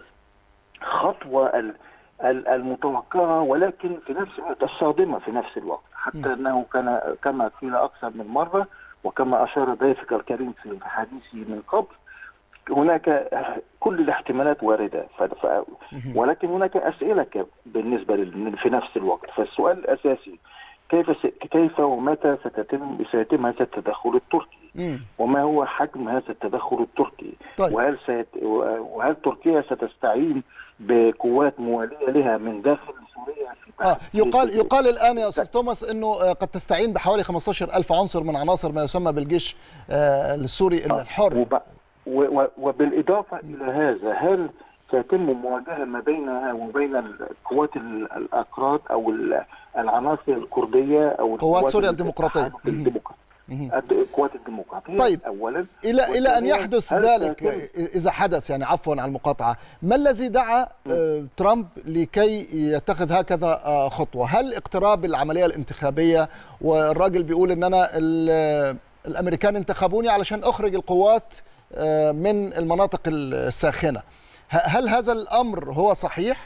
الخطوة المتوقعة ولكن في نفس الوقت الصادمة في نفس الوقت، حتى أنه كان كما قيل أكثر من مرة وكما أشار ضيفك الكريم في حديثه من قبل هناك كل الاحتمالات واردة، ولكن هناك أسئلة بالنسبة في نفس الوقت. فالسؤال الأساسي كيف كيف ومتى ستتم سيتم هذا التدخل التركي؟ وما هو حجم هذا التدخل التركي؟ طيب. وهل سيت... وهل تركيا ستستعين بقوات موالية لها من داخل سوريا؟ آه يقال يقال الآن يا أستاذ توماس أنه قد تستعين بحوالي خمسة عشر ألف عنصر من عناصر ما يسمى بالجيش آه السوري الحر. وب... و... وبالإضافة إلى هذا هل سيتم مواجهة ما بينها وبين القوات الأكراد أو العناصر الكردية أو قوات سوريا الديمقراطية القوات الديمقراطية؟ طيب أولا إلى إلى أن يحدث ذلك إذا حدث يعني عفوا على المقاطعة، ما الذي دعا ترامب لكي يتخذ هكذا خطوة؟ هل اقتراب العملية الانتخابية والراجل بيقول إن أنا الأمريكان انتخبوني علشان أخرج القوات من المناطق الساخنة، هل هذا الأمر هو صحيح؟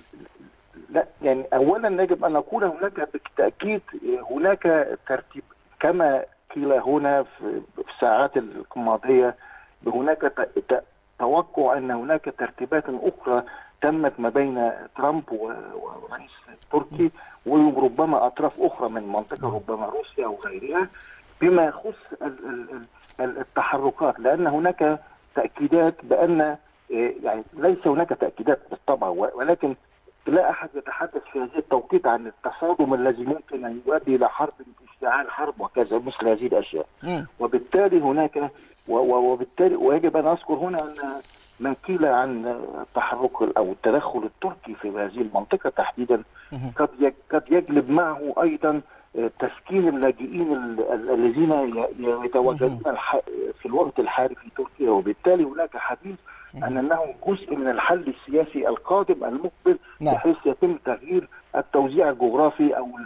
لا يعني أولا يجب أن نقول هناك بالتأكيد هناك ترتيب كما قيل هنا في الساعات الماضية، هناك توقع أن هناك ترتيبات أخرى تمت ما بين ترامب والرئيس التركي وربما أطراف أخرى من منطقة ربما روسيا وغيرها بما يخص التحركات، لأن هناك تأكيدات بأن يعني ليس هناك تأكيدات بالطبع ولكن لا أحد يتحدث في هذا التوقيت عن التصادم الذي ممكن أن يؤدي إلى حرب اشتعال حرب وكذا مثل هذه الأشياء. وبالتالي هناك وبالتالي ويجب أن أذكر هنا أن ما قيل عن التحرك أو التدخل التركي في هذه المنطقة تحديدا قد قد يجلب معه أيضا تسكين اللاجئين الذين يتواجدون في الوقت الحالي في تركيا، وبالتالي هناك حديث عن أنه جزء من الحل السياسي القادم المقبل بحيث يتم تغيير التوزيع الجغرافي أو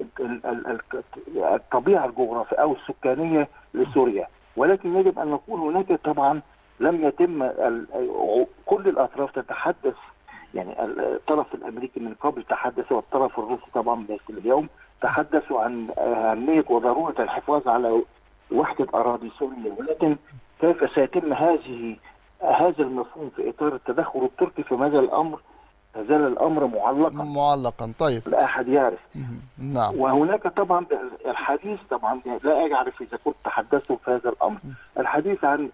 الطبيعة الجغرافية أو السكانية لسوريا. ولكن يجب أن نقول هناك طبعا لم يتم كل الأطراف تتحدث، يعني الطرف الأمريكي من قبل تحدث والطرف الروسي طبعا مثل اليوم تحدثوا عن أهمية وضرورة الحفاظ على وحدة أراضي سوريا، ولكن كيف سيتم هذه هذا المفهوم في إطار التدخل التركي في هذا الأمر؟ هذا الأمر معلقا معلقا طيب لا أحد يعرف. نعم. وهناك طبعا الحديث طبعا لا أعرف إذا كنت تحدثوا في هذا الأمر، الحديث عن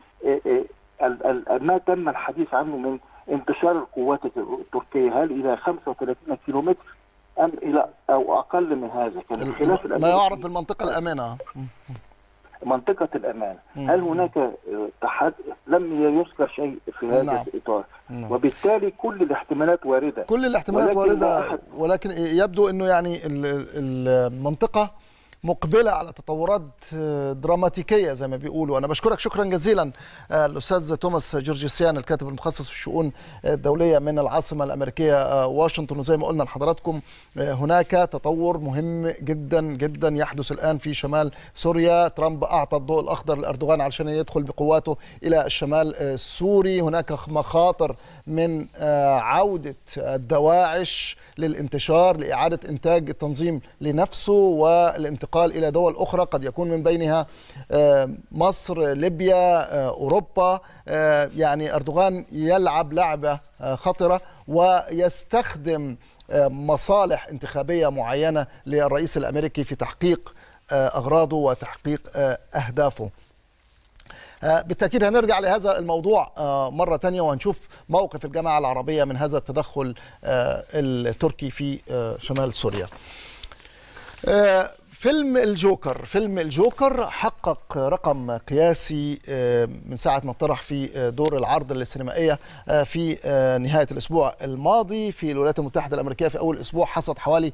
ما تم الحديث عنه من انتشار القوات التركية، هل إلى خمسة وثلاثين كيلومتر أم إلى أو أقل من هذا؟ كان خلاف ما يعرف بالمنطقة الأمانة منطقة الأمان. هل هناك تحد لم يذكر شيء في هذا نعم. الإطار نعم. وبالتالي كل الاحتمالات واردة كل الاحتمالات واردة ولكن يبدو أنه يعني المنطقة مقبلة على تطورات دراماتيكية زي ما بيقولوا. أنا بشكرك شكرا جزيلا الأستاذ توماس جرجسيان الكاتب المتخصص في الشؤون الدولية من العاصمة الأمريكية واشنطن. وزي ما قلنا لحضراتكم هناك تطور مهم جدا جدا يحدث الآن في شمال سوريا. ترامب أعطى الضوء الأخضر لأردوغان علشان يدخل بقواته إلى الشمال السوري. هناك مخاطر من عودة الدواعش للانتشار لإعادة إنتاج التنظيم لنفسه والانتقال إلى دول أخرى قد يكون من بينها مصر، ليبيا، أوروبا. يعني أردوغان يلعب لعبة خطرة ويستخدم مصالح انتخابية معينة للرئيس الأمريكي في تحقيق أغراضه وتحقيق أهدافه. بالتأكيد هنرجع لهذا الموضوع مرة تانية وهنشوف موقف الجامعة العربية من هذا التدخل التركي في شمال سوريا. فيلم الجوكر فيلم الجوكر حقق رقم قياسي من ساعة ما انطرح في دور العرض السينمائية في نهاية الأسبوع الماضي في الولايات المتحدة الأمريكية. في أول أسبوع حصد حوالي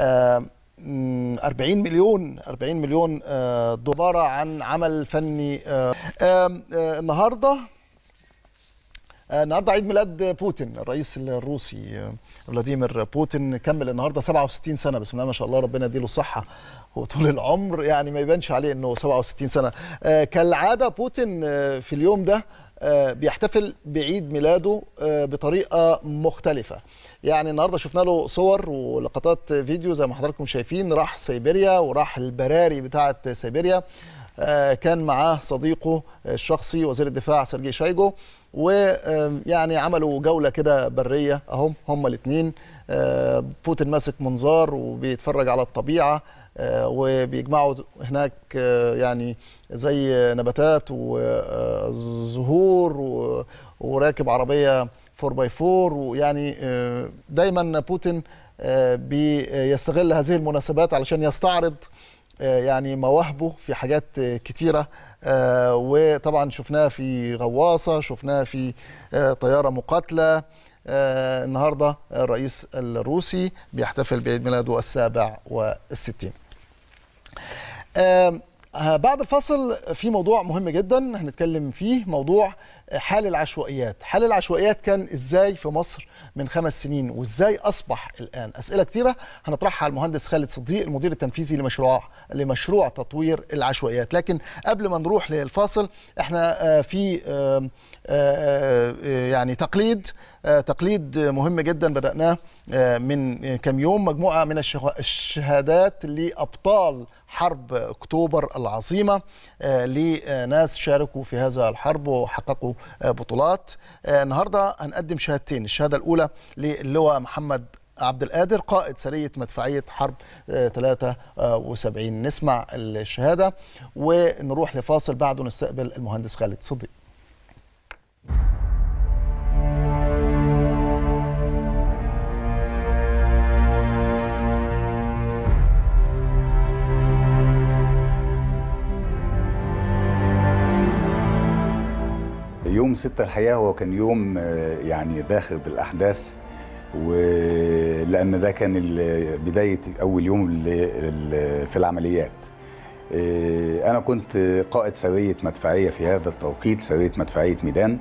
أربعين مليون دولار عن عمل فني. النهارده النهارده عيد ميلاد بوتين الرئيس الروسي فلاديمير بوتين. كمل النهارده سبعة وستين سنة، بسم الله ما شاء الله، ربنا يديله الصحة وطول العمر، يعني ما يبانش عليه انه سبعة وستين سنة. كالعادة بوتين في اليوم ده بيحتفل بعيد ميلاده بطريقة مختلفة. يعني النهارده شفنا له صور ولقطات فيديو زي ما حضراتكم شايفين، راح سيبيريا وراح البراري بتاعة سيبيريا، كان معاه صديقه الشخصي وزير الدفاع سيرجي شايجو، ويعني عملوا جولة كده برية اهم هم الاثنين. بوتين ماسك منظار وبيتفرج على الطبيعة، وبيجمعوا هناك يعني زي نباتات وزهور، وراكب عربية فور باي فور. ويعني دايما بوتين بيستغل هذه المناسبات علشان يستعرض يعني مواهبه في حاجات كتيرة. وطبعا شفناه في غواصة، شفناه في طيارة مقاتلة. النهاردة الرئيس الروسي بيحتفل بعيد ميلاده السابع والستين. بعد الفاصل في موضوع مهم جدا هنتكلم فيه، موضوع حال العشوائيات. حال العشوائيات كان ازاي في مصر من خمس سنين وازاي اصبح الان؟ اسئله كتيره هنطرحها على المهندس خالد صديق المدير التنفيذي لمشروع لمشروع تطوير العشوائيات. لكن قبل ما نروح للفاصل، احنا في يعني تقليد تقليد مهم جدا بدأناه من كم يوم، مجموعة من الشهادات لأبطال حرب أكتوبر العظيمة، لناس شاركوا في هذا الحرب وحققوا بطولات. النهاردة هنقدم شهادتين. الشهادة الأولى للواء محمد عبد القادر قائد سرية مدفعية حرب ثلاثة وسبعين. نسمع الشهادة ونروح لفاصل، بعده نستقبل المهندس خالد صديق. يوم ستة الحقيقة هو كان يوم يعني داخل بالأحداث، ولأن ده كان بداية أول يوم في العمليات. أنا كنت قائد سرية مدفعية في هذا التوقيت، سرية مدفعية ميدان،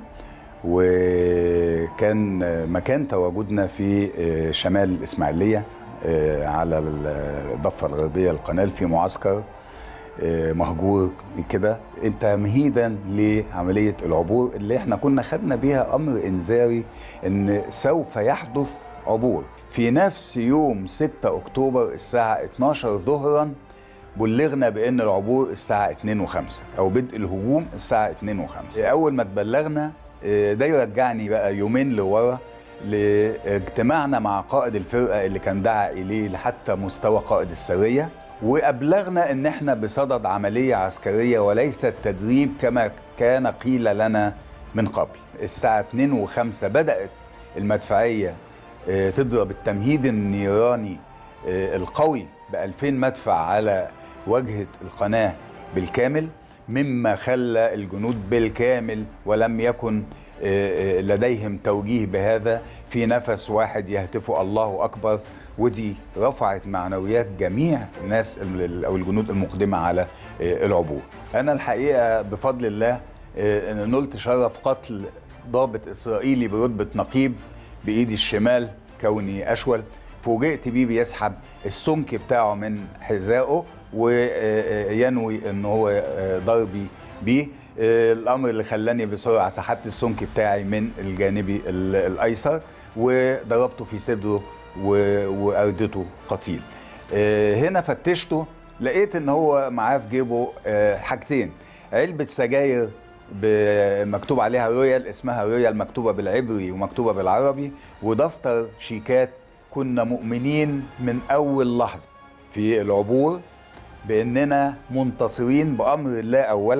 وكان مكان تواجدنا في شمال الإسماعيلية على الضفة الغربية للقنال في معسكر مهجور كده تمهيدا لعمليه العبور اللي احنا كنا خدنا بيها امر انذاري ان سوف يحدث عبور. في نفس يوم ستة أكتوبر الساعه اتناشر ظهرا بلغنا بان العبور الساعه اتنين وخمسة او بدء الهجوم الساعه اتنين وخمسة. اول ما تبلغنا ده يرجعني بقى يومين لورا لاجتماعنا مع قائد الفرقه اللي كان دعا اليه لحتى مستوى قائد السريه، وأبلغنا إن إحنا بصدد عملية عسكرية وليس تدريب كما كان قيل لنا من قبل. الساعة اتنين وخمسة بدأت المدفعية تضرب التمهيد النيراني القوي بألفين مدفع على واجهة القناة بالكامل، مما خلى الجنود بالكامل ولم يكن لديهم توجيه بهذا في نفس واحد يهتفوا الله أكبر، ودي رفعت معنويات جميع الناس او الجنود المقدمه على العبور. انا الحقيقه بفضل الله نلت شرف قتل ضابط اسرائيلي برتبه نقيب بايدي الشمال كوني اشول، فوجئت بيه بيسحب السمك بتاعه من حذائه وينوي ان هو ضربي بيه. الامر اللي خلاني بسرعه سحبت السمك بتاعي من الجانبي الايسر وضربته في صدره واردته قتيل. هنا فتشته لقيت ان هو معاه في جيبه حاجتين، علبه سجاير مكتوب عليها رويال، اسمها رويال مكتوبه بالعبري ومكتوبه بالعربي، ودفتر شيكات. كنا مؤمنين من اول لحظه في العبور باننا منتصرين بامر الله اولا،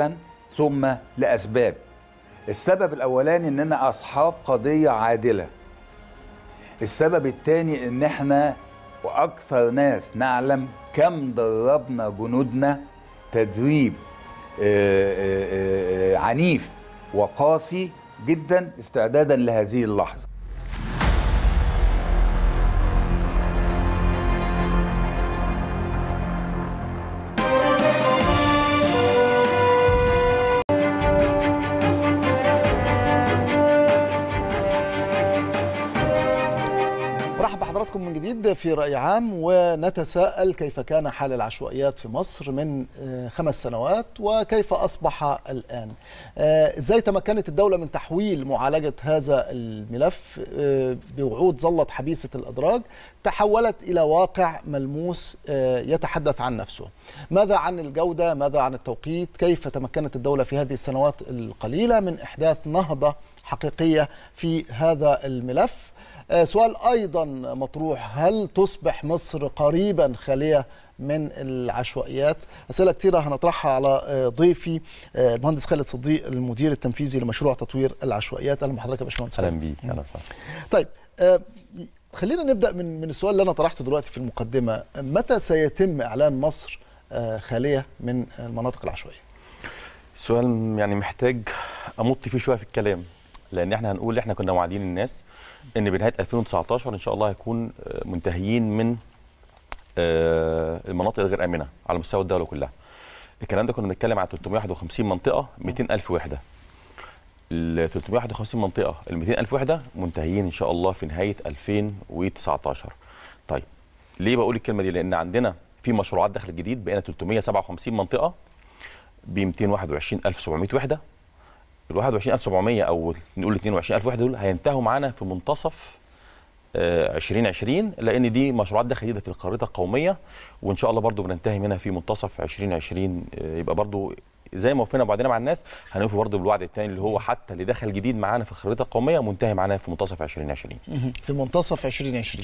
ثم لاسباب. السبب الاولاني اننا اصحاب قضيه عادله. السبب الثاني ان احنا واكثر ناس نعلم كم دربنا جنودنا تدريب عنيف وقاسي جدا استعدادا لهذه اللحظه. حضراتكم من جديد في رأي عام، ونتساءل كيف كان حال العشوائيات في مصر من خمس سنوات وكيف أصبح الآن. إزاي تمكنت الدولة من تحويل معالجة هذا الملف بوعود ظلت حبيسة الأدراج تحولت إلى واقع ملموس يتحدث عن نفسه. ماذا عن الجودة؟ ماذا عن التوقيت؟ كيف تمكنت الدولة في هذه السنوات القليلة من إحداث نهضة حقيقية في هذا الملف؟ سؤال أيضا مطروح: هل تصبح مصر قريبا خالية من العشوائيات؟ أسئلة كثيرة هنطرحها على ضيفي المهندس خالد صديق المدير التنفيذي لمشروع تطوير العشوائيات. أهلا بحضرتك يا باشمهندس. أهلا بيك. أهلا وسهلا. طيب خلينا نبدأ من من السؤال اللي أنا طرحته دلوقتي في المقدمة: متى سيتم إعلان مصر خالية من المناطق العشوائية؟ السؤال يعني محتاج أمط فيه شوية في الكلام، لأن احنا هنقول احنا كنا موعدين الناس ان بنهايه ألفين وتسعتاشر ان شاء الله هيكون منتهيين من المناطق الغير امنه على مستوى الدوله كلها. الكلام ده كنا بنتكلم على ثلاثمائة وواحد وخمسين منطقه مئتين ألف وحده. ال ثلاثمائة وواحد وخمسين منطقه ال مئتين ألف وحده منتهيين ان شاء الله في نهايه ألفين وتسعتاشر. طيب ليه بقول الكلمه دي؟ لان عندنا في مشروعات دخل جديد، بقينا ثلاثمائة وسبعة وخمسين منطقه ب مئتين وواحد وعشرين ألف وسبعمائة وحده. ال واحد وعشرين ألف وسبعمائة او نقول اثنين وعشرين ألف وحده دول هينتهوا معانا في منتصف ألفين وعشرين، لان دي مشروعات داخل جديده في الخريطه القوميه، وان شاء الله برضو بننتهي منها في منتصف ألفين وعشرين. يبقى برضو زي ما وفينا بعضنا مع الناس هنوفي برضو بالوعد الثاني اللي هو حتى اللي دخل جديد معانا في الخريطه القوميه منتهي معانا في منتصف ألفين وعشرين. في منتصف ألفين وعشرين.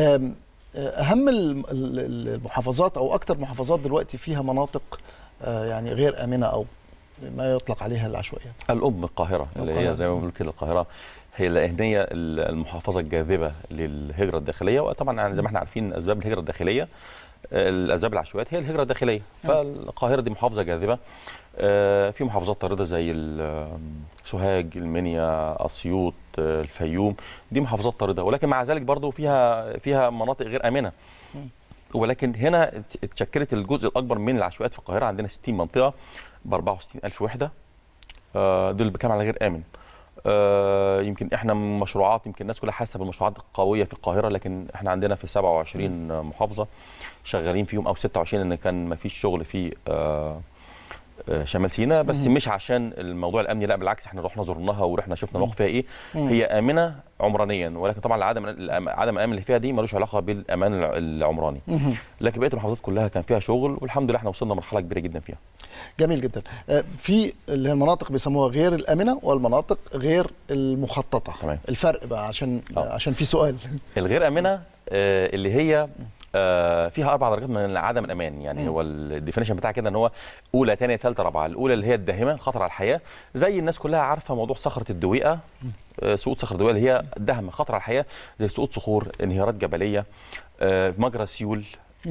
اهم المحافظات او اكثر محافظات دلوقتي فيها مناطق يعني غير امنه او ما يطلق عليها العشوائيات؟ الأم القاهرة، اللي هي زي ما بنقول كده القاهرة هي لأن هي المحافظة الجاذبة للهجرة الداخلية، وطبعا زي ما احنا عارفين أسباب الهجرة الداخلية، الأسباب العشوائيات هي الهجرة الداخلية، فالقاهرة دي محافظة جاذبة. في محافظات طاردة زي سوهاج، المنيا، أسيوط، الفيوم، دي محافظات طاردة، ولكن مع ذلك برضو فيها فيها مناطق غير آمنة. ولكن هنا اتشكلت الجزء الأكبر من العشوائيات في القاهرة، عندنا ستين منطقة ب أربعة وستين ألف وحده. آه دول بكام على غير امن. آه يمكن احنا مشروعات، يمكن الناس كلها حاسه بالمشروعات القويه في القاهره، لكن احنا عندنا في سبعة وعشرين محافظه شغالين فيهم، او ستة وعشرين ان كان ما فيش شغل في آه شمال سيناء، بس مش عشان الموضوع الامني، لا بالعكس احنا رحنا زرناها ورحنا شفنا موقف فيها ايه. هي امنه عمرانيا، ولكن طبعا عدم عدم الامان اللي فيها دي ملوش علاقه بالامان العمراني. لكن بقيه المحافظات كلها كان فيها شغل، والحمد لله احنا وصلنا مرحله كبيره جدا فيها. جميل جدا. في اللي هي المناطق بيسموها غير الامنه والمناطق غير المخططه. تمام. الفرق بقى عشان أوه. عشان في سؤال. الغير امنه اللي هي فيها اربع درجات من عدم الامان، يعني م. هو الديفينيشن بتاعها كده ان هو اولى ثانيه ثالثه رابعه. الاولى اللي هي الداهمه، الخطر على الحياه، زي الناس كلها عارفه موضوع صخره الدويقه، سقوط صخره الدويقه اللي هي داهمه خطر على الحياه، زي سقوط صخور، انهيارات جبليه، مجرى سيول،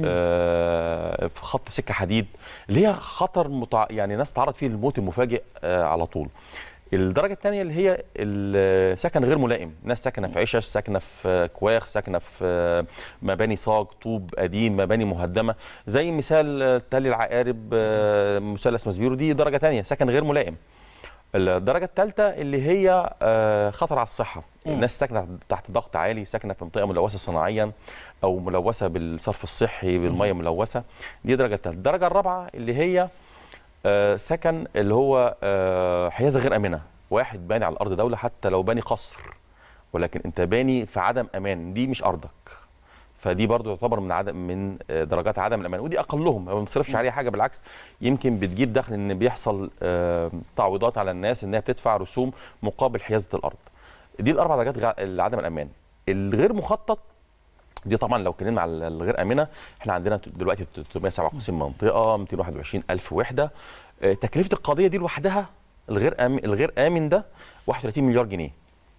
في خط سكه حديد، اللي هي خطر متع... يعني ناس تعرض فيه للموت المفاجئ على طول. الدرجه الثانيه اللي هي السكن غير ملائم، ناس ساكنه في عشش، ساكنه في كواخ، ساكنه في مباني صاج، طوب قديم، مباني مهدمه، زي مثال تل العقارب، مثلث مسبيرو، دي درجه ثانيه سكن غير ملائم. الدرجه الثالثه اللي هي خطر على الصحه، الناس ساكنه تحت ضغط عالي، ساكنه في منطقه ملوثه صناعيا او ملوثه بالصرف الصحي بالميه ملوثه، دي درجه ثالثه. الدرجه الرابعه اللي هي سكن اللي هو حيازه غير امنه، واحد باني على الارض دوله، حتى لو باني قصر ولكن انت باني في عدم امان، دي مش ارضك، فدي برضو تعتبر من عدم من درجات عدم الامان، ودي اقلهم ما بنصرفش عليها حاجه، بالعكس يمكن بتجيب دخل ان بيحصل تعويضات على الناس انها بتدفع رسوم مقابل حيازه الارض. دي الاربع درجات عدم الامان. الغير مخطط دي طبعا لو اتكلمنا على الغير امنه، احنا عندنا دلوقتي ثلاثمائة وسبعة وخمسين منطقه، مئتين وواحد وعشرين ألف وحده. تكلفه القضيه دي لوحدها الغير امن الغير امن ده واحد وثلاثين مليار جنيه.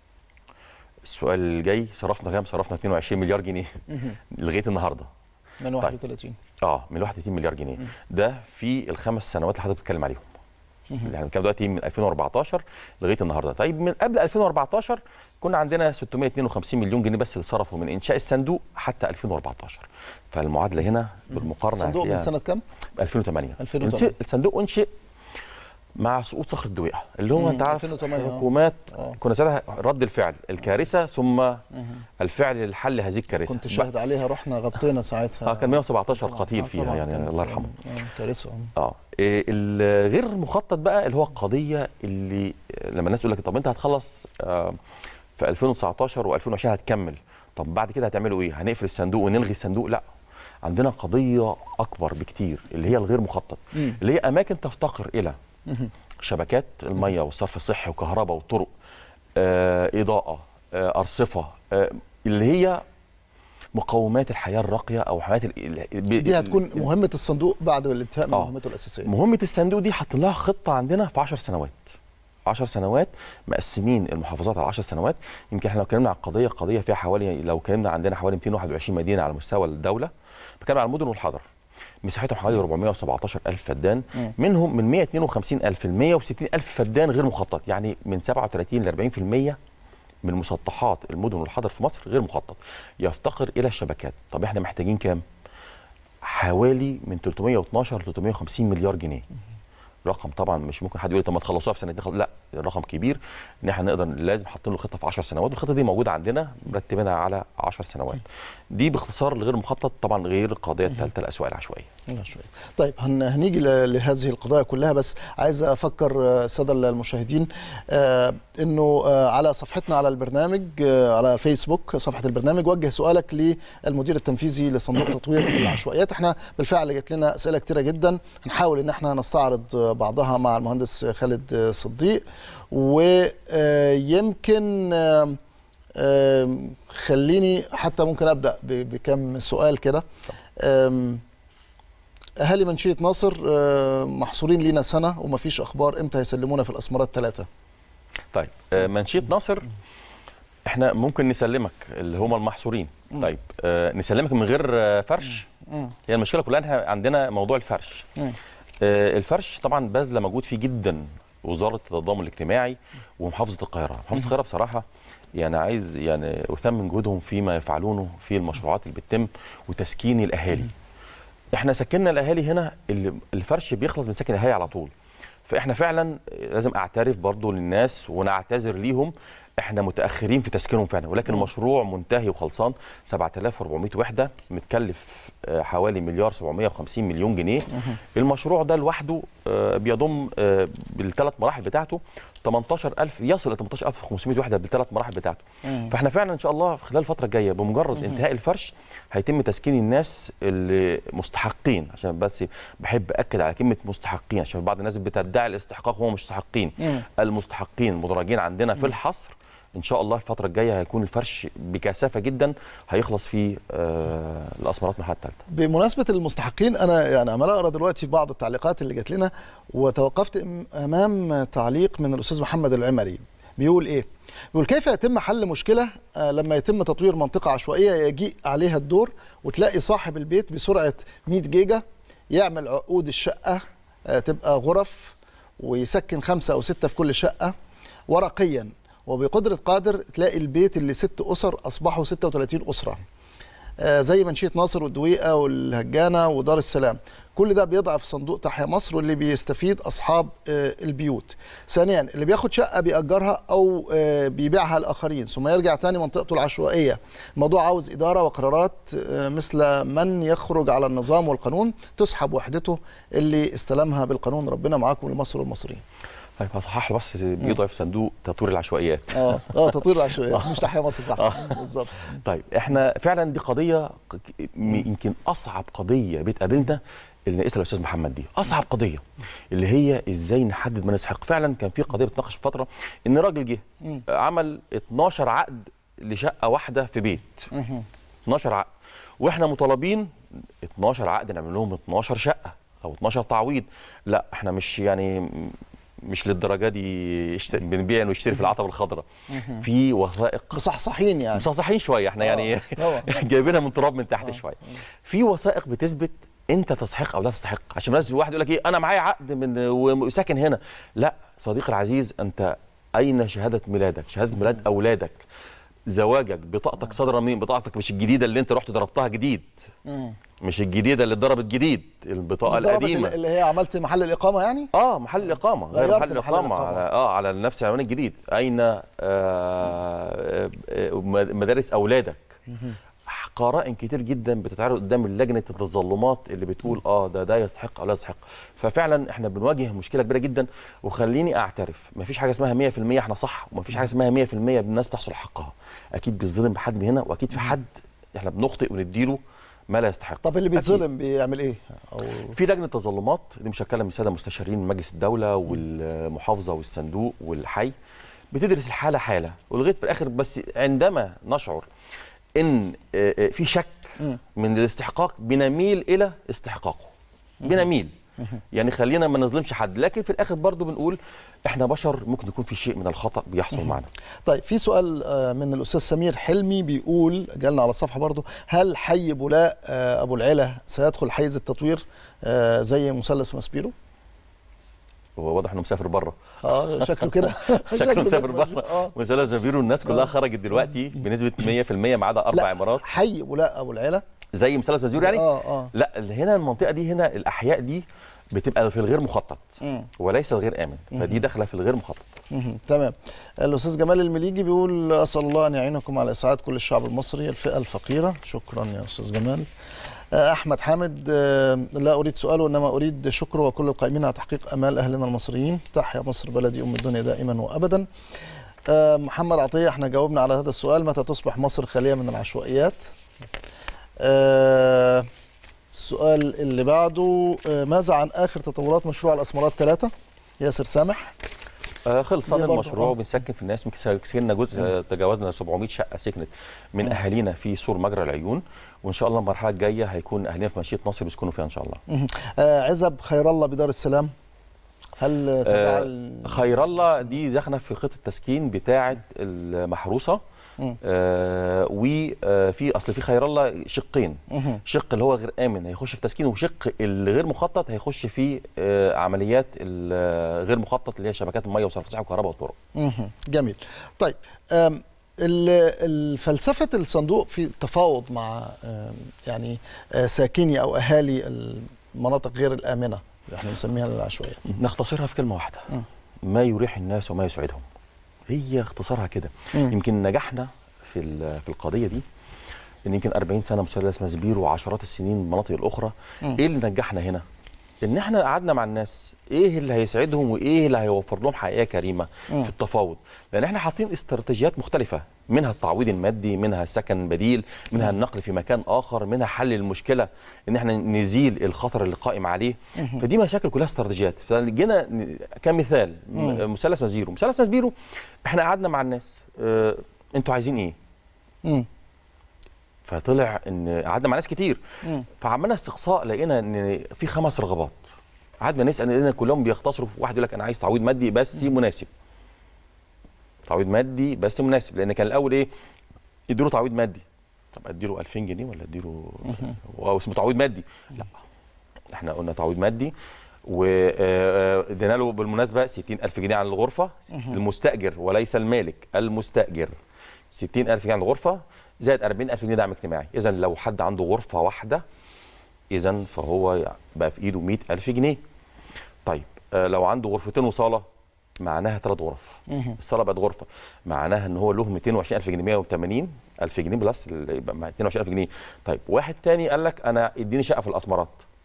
السؤال الجاي، صرفنا كام؟ صرفنا اثنين وعشرين مليار جنيه لغايه النهارده من واحد وثلاثين. اه من واحد وثلاثين مليار جنيه. ده في الخمس سنوات اللي حضرتك بتتكلم عليهم. يعني كام دلوقتي من ألفين وأربعتاشر لغايه النهارده. طيب من قبل ألفين وأربعتاشر كنا عندنا ستمائة واثنين وخمسين مليون جنيه بس اللي صرفوا من انشاء الصندوق حتى ألفين وأربعتاشر. فالمعادله هنا بالمقارنه الصندوق من سنه كام؟ ألفين وثمانية. ألفين وثمانية. الصندوق انشئ مع سقوط صخر الدويقه اللي هو انت عارف حكومات آه. كنا ساعتها رد الفعل الكارثه ثم الفعل لحل هذه الكارثه. كنت شاهد عليها، رحنا غطينا ساعتها. اه كان مئة وسبعتاشر طبعاً. قتيل آه فيها يعني الله يرحمه. كارثه. اه الغير مخطط بقى اللي هو القضيه اللي لما الناس تقول لك طب انت هتخلص آه في ألفين وتسعتاشر وألفين وعشرين هتكمل، طب بعد كده هتعملوا ايه؟ هنقفل الصندوق ونلغي الصندوق؟ لا، عندنا قضيه اكبر بكتير اللي هي الغير مخطط، مم. اللي هي اماكن تفتقر الى مم. شبكات الميه والصرف الصحي وكهرباء وطرق، آه اضاءه، آه ارصفه، آه اللي هي مقومات الحياه الراقيه او حياه ال... دي هتكون مهمه الصندوق بعد الانتهاء من آه. مهمته الاساسيه. مهمه الصندوق دي حط لها خطه عندنا في عشر سنوات. عشر سنوات مقسمين المحافظات على عشر سنوات. يمكن احنا لو اتكلمنا عن القضيه قضيه فيها حوالي، لو اتكلمنا عندنا حوالي مئتين وواحد وعشرين مدينه على مستوى الدوله، بتكلم على المدن والحضر، مساحتهم حوالي أربعمائة وسبعتاشر ألف فدان، منهم من مئة واثنين وخمسين ألف ل مئة وستين ألف فدان غير مخطط، يعني من سبعة وثلاثين ل أربعين بالمئة من مسطحات المدن والحضر في مصر غير مخطط، يفتقر الى الشبكات. طب احنا محتاجين كام؟ حوالي من ثلاثمائة واثناشر ل ثلاثمائة وخمسين مليار جنيه. رقم طبعا مش ممكن حد يقول طب ما تخلصوها في سنتين، لا الرقم كبير ان احنا نقدر، لازم حاطين له خطه في عشر سنوات، والخطه دي موجوده عندنا مرتبينها على عشر سنوات. دي باختصار الغير مخطط، طبعا غير القضيه الثالثه الاسواق العشوائيه. طيب هنيجي لهذه القضايا كلها، بس عايز افكر الساده المشاهدين آه انه آه على صفحتنا على البرنامج آه على الفيسبوك صفحه البرنامج، وجه سؤالك للمدير التنفيذي لصندوق تطوير العشوائيات. احنا بالفعل جات لنا اسئله كثيره جدا، هنحاول ان احنا نستعرض بعضها مع المهندس خالد صديق، ويمكن خليني حتى ممكن ابدا بكم سؤال كده. اهالي منشيه ناصر محصورين لينا سنه ومفيش اخبار، امتى هيسلمونا في الاسمرات ثلاثه؟ طيب منشيه ناصر احنا ممكن نسلمك اللي هم المحصورين. م. طيب آه نسلمك من غير آه فرش. م. هي المشكله كلها احنا عندنا موضوع الفرش. م. آه الفرش طبعا باذله مجهود فيه جدا وزاره التضامن الاجتماعي ومحافظه القاهره. محافظه القاهره بصراحه يعني عايز يعني اثمن جهودهم فيما يفعلونه في المشروعات اللي بتتم وتسكين الاهالي. م. احنا سكننا الاهالي هنا، الفرش بيخلص من سكن الاهالي على طول. فاحنا فعلا لازم اعترف برضو للناس ونعتذر ليهم، احنا متاخرين في تسكينهم فعلا، ولكن المشروع منتهي وخلصان. سبعة آلاف وأربعمائة وحده متكلف حوالي مليار سبعمائة وخمسين مليون جنيه. المشروع ده لوحده بيضم بالثلاث مراحل بتاعته ثمانية عشر ألف، يصل ل ثمانية عشر ألف وخمسمائة وحده بالثلاث مراحل بتاعته. فاحنا فعلا ان شاء الله في خلال الفتره الجايه بمجرد انتهاء الفرش هيتم تسكين الناس اللي مستحقين، عشان بس بحب اكد على كلمه مستحقين، عشان بعض الناس بتدعي الاستحقاق وهم مش مستحقين. المستحقين المدرجين عندنا في الحصر ان شاء الله الفتره الجايه هيكون الفرش بكثافه جدا هيخلص في آه الاسمرات المرحله الثالثه. بمناسبه المستحقين، انا يعني عمال اقرا دلوقتي بعض التعليقات اللي جات لنا، وتوقفت امام تعليق من الاستاذ محمد العمري. بيقول ايه؟ بيقول كيف يتم حل مشكله آه لما يتم تطوير منطقه عشوائيه يجيء عليها الدور وتلاقي صاحب البيت بسرعه مئة جيجا يعمل عقود الشقه آه تبقى غرف ويسكن خمسه او سته في كل شقه ورقيا، وبقدرة قادر تلاقي البيت اللي ست أسر أصبحوا ستة وثلاثين أسرة، آه زي منشية ناصر والدويقة والهجانة ودار السلام. كل ده بيضعف صندوق تحيا مصر، واللي بيستفيد أصحاب آه البيوت. ثانيا اللي بياخد شقة بيأجرها أو آه بيبيعها لآخرين ثم يرجع تاني منطقته العشوائية. الموضوع عاوز إدارة وقرارات آه مثل من يخرج على النظام والقانون تسحب وحدته اللي استلمها بالقانون. ربنا معاكم لمصر والمصريين. طيب هصحح له بس بيضعف صندوق تطوير العشوائيات. اه اه تطوير العشوائيات مش تحيا مصر، صح. بالظبط. طيب احنا فعلا دي قضيه يمكن اصعب قضيه بتقابلنا اللي ناقشها الاستاذ محمد، دي اصعب قضيه اللي هي ازاي نحدد من يستحق. فعلا كان في قضيه بتناقش في فتره ان راجل جه عمل اتناشر عقد لشقه واحده في بيت، اتناشر عقد، واحنا مطالبين اتناشر عقد نعمل لهم اتناشر شقه او اتناشر تعويض. لا احنا مش يعني مش للدرجه دي بنبيع ونشتري في العتبه الخضراء. في وثائق مصحصحين يعني مصحصحين شويه احنا يعني جايبينها من تراب من تحت شويه. في وثائق بتثبت انت تستحق او لا تستحق، عشان الناس واحد يقول لك ايه انا معايا عقد من وساكن هنا. لا صديقي العزيز، انت اين شهاده ميلادك، شهاده ميلاد اولادك، زواجك، بطاقتك صادره منين؟ بطاقتك مش الجديده اللي انت رحت ضربتها جديد، مش الجديده اللي اتضربت جديد، البطاقه القديمه اللي هي عملت محل الاقامه يعني اه محل الاقامه غير محل الاقامه على اه على نفس العنوان الجديد. اين آه آه مدارس اولادك؟ قرائن كتير جدا بتتعرض قدام لجنه التظلمات اللي بتقول اه ده ده يستحق او لا يستحق. ففعلا احنا بنواجه مشكله كبيره جدا. وخليني اعترف، مفيش حاجه اسمها مية في المية احنا صح، ومفيش حاجه اسمها مية في المية الناس بتحصل حقها. اكيد بيتظلم بحد من هنا، واكيد في حد احنا بنخطئ ونديله ما لا يستحق. طب اللي بيتظلم بيعمل ايه؟ أو في لجنه تظلمات دي مشكله من الساده المستشارين من مجلس الدوله والمحافظه والصندوق والحي، بتدرس الحاله حاله ولغايه في الاخر. بس عندما نشعر ان في شك من الاستحقاق بنميل الى استحقاقه، بنميل يعني خلينا ما نظلمش حد، لكن في الاخر برضو بنقول احنا بشر، ممكن يكون في شيء من الخطا بيحصل معنا. طيب في سؤال من الاستاذ سمير حلمي بيقول، جالنا على الصفحه برضو، هل حي بولاق ابو العلا سيدخل حيز التطوير زي مثلث ماسبيرو؟ هو واضح انه مسافر بره. اه شكله كده شكله مسافر بره. مثلث ماسبيرو الناس كلها خرجت دلوقتي بنسبه مية في المية ما عدا اربع عمارات. حي بولاق ابو العلا زي مثلث ماسبيرو يعني؟ اه اه لا هنا المنطقه دي، هنا الاحياء دي بتبقى في الغير مخطط مم. وليس الغير امن، فدي داخله في الغير مخطط. مم. تمام. الاستاذ جمال المليجي بيقول اسال الله ان يعينكم على اسعاد كل الشعب المصري الفئه الفقيره. شكرا يا استاذ جمال. احمد حامد، لا اريد سؤاله انما اريد شكره وكل القائمين على تحقيق امال اهلنا المصريين. تحيا مصر بلدي ام الدنيا دائما وابدا. محمد عطيه، احنا جاوبنا على هذا السؤال، متى تصبح مصر خاليه من العشوائيات؟ السؤال اللي بعده، ماذا عن اخر تطورات مشروع الاسمرات ثلاثة؟ ياسر سامح. آه خلصان المشروع وبنسكن في الناس، يمكن سكننا جزء تجاوزنا سبعمية شقه سكنت من مم. اهالينا في سور مجرى العيون، وان شاء الله المرحله الجايه هيكون اهالينا في مشيئه نصر بيسكنوا فيها ان شاء الله. آه عزب خير الله بدار السلام، هل تبع آه خير الله دي داخله في خطه التسكين بتاعه المحروسه. آه وفي اصل في خير الله شقين، شق اللي هو غير امن هيخش في تسكين، وشق الغير مخطط هيخش في آه عمليات الغير مخطط اللي هي شبكات الميه وصرف الصحه والكهرباء والطرق. جميل. طيب الفلسفه الصندوق في التفاوض مع يعني ساكني او اهالي المناطق غير الامنه اللي احنا بنسميها العشوائيه، نختصرها في كلمه واحده: م. ما يريح الناس وما يسعدهم. هي اختصارها كده. يمكن نجحنا في في القضيه دي ان يمكن أربعين سنه مثلث ماسبيرو وعشرات السنين المناطق الاخرى. مم. ايه اللي نجحنا هنا؟ ان احنا قعدنا مع الناس، ايه اللي هيسعدهم وايه اللي هيوفر لهم حياه كريمه مم. في التفاوض، لان احنا حاطين استراتيجيات مختلفه، منها التعويض المادي، منها السكن بديل، منها النقل في مكان اخر، منها حل المشكله ان احنا نزيل الخطر اللي قائم عليه. مم. فدي مشاكل كلها استراتيجيات. فجينا كمثال مثلث ماسبيرو، مثلث ماسبيرو احنا قعدنا مع الناس، اه انتوا عايزين ايه؟ مم. فطلع ان قعدنا مع ناس كتير، مم. فعملنا استقصاء لقينا ان في خمس رغبات. قعدنا نسال لقينا كلهم بيختصروا في واحد يقول لك انا عايز تعويض مادي بس مم. مناسب. تعويض مادي بس مناسب، لان كان الاول ايه؟ يديله تعويض مادي. طب اديله ألفين جنيه ولا اديله هو اسمه تعويض مادي؟ لا احنا قلنا تعويض مادي، وادينا له بالمناسبه ستين ألف جنيه عن الغرفه، المستاجر وليس المالك، المستاجر ستين ألف جنيه عن الغرفه زائد أربعين ألف جنيه دعم اجتماعي. اذا لو حد عنده غرفه واحده اذا فهو بقى في ايده مئة ألف جنيه. طيب آه لو عنده غرفتين وصاله معناها ثلاث غرف، الصاله بقت غرفه، معناها ان هو له مئتين وعشرين ألف جنيه، مئة وثمانين ألف جنيه بلس يبقى مئتين وعشرين ألف جنيه. طيب واحد تاني قال لك انا اديني شقه في الاسمرات،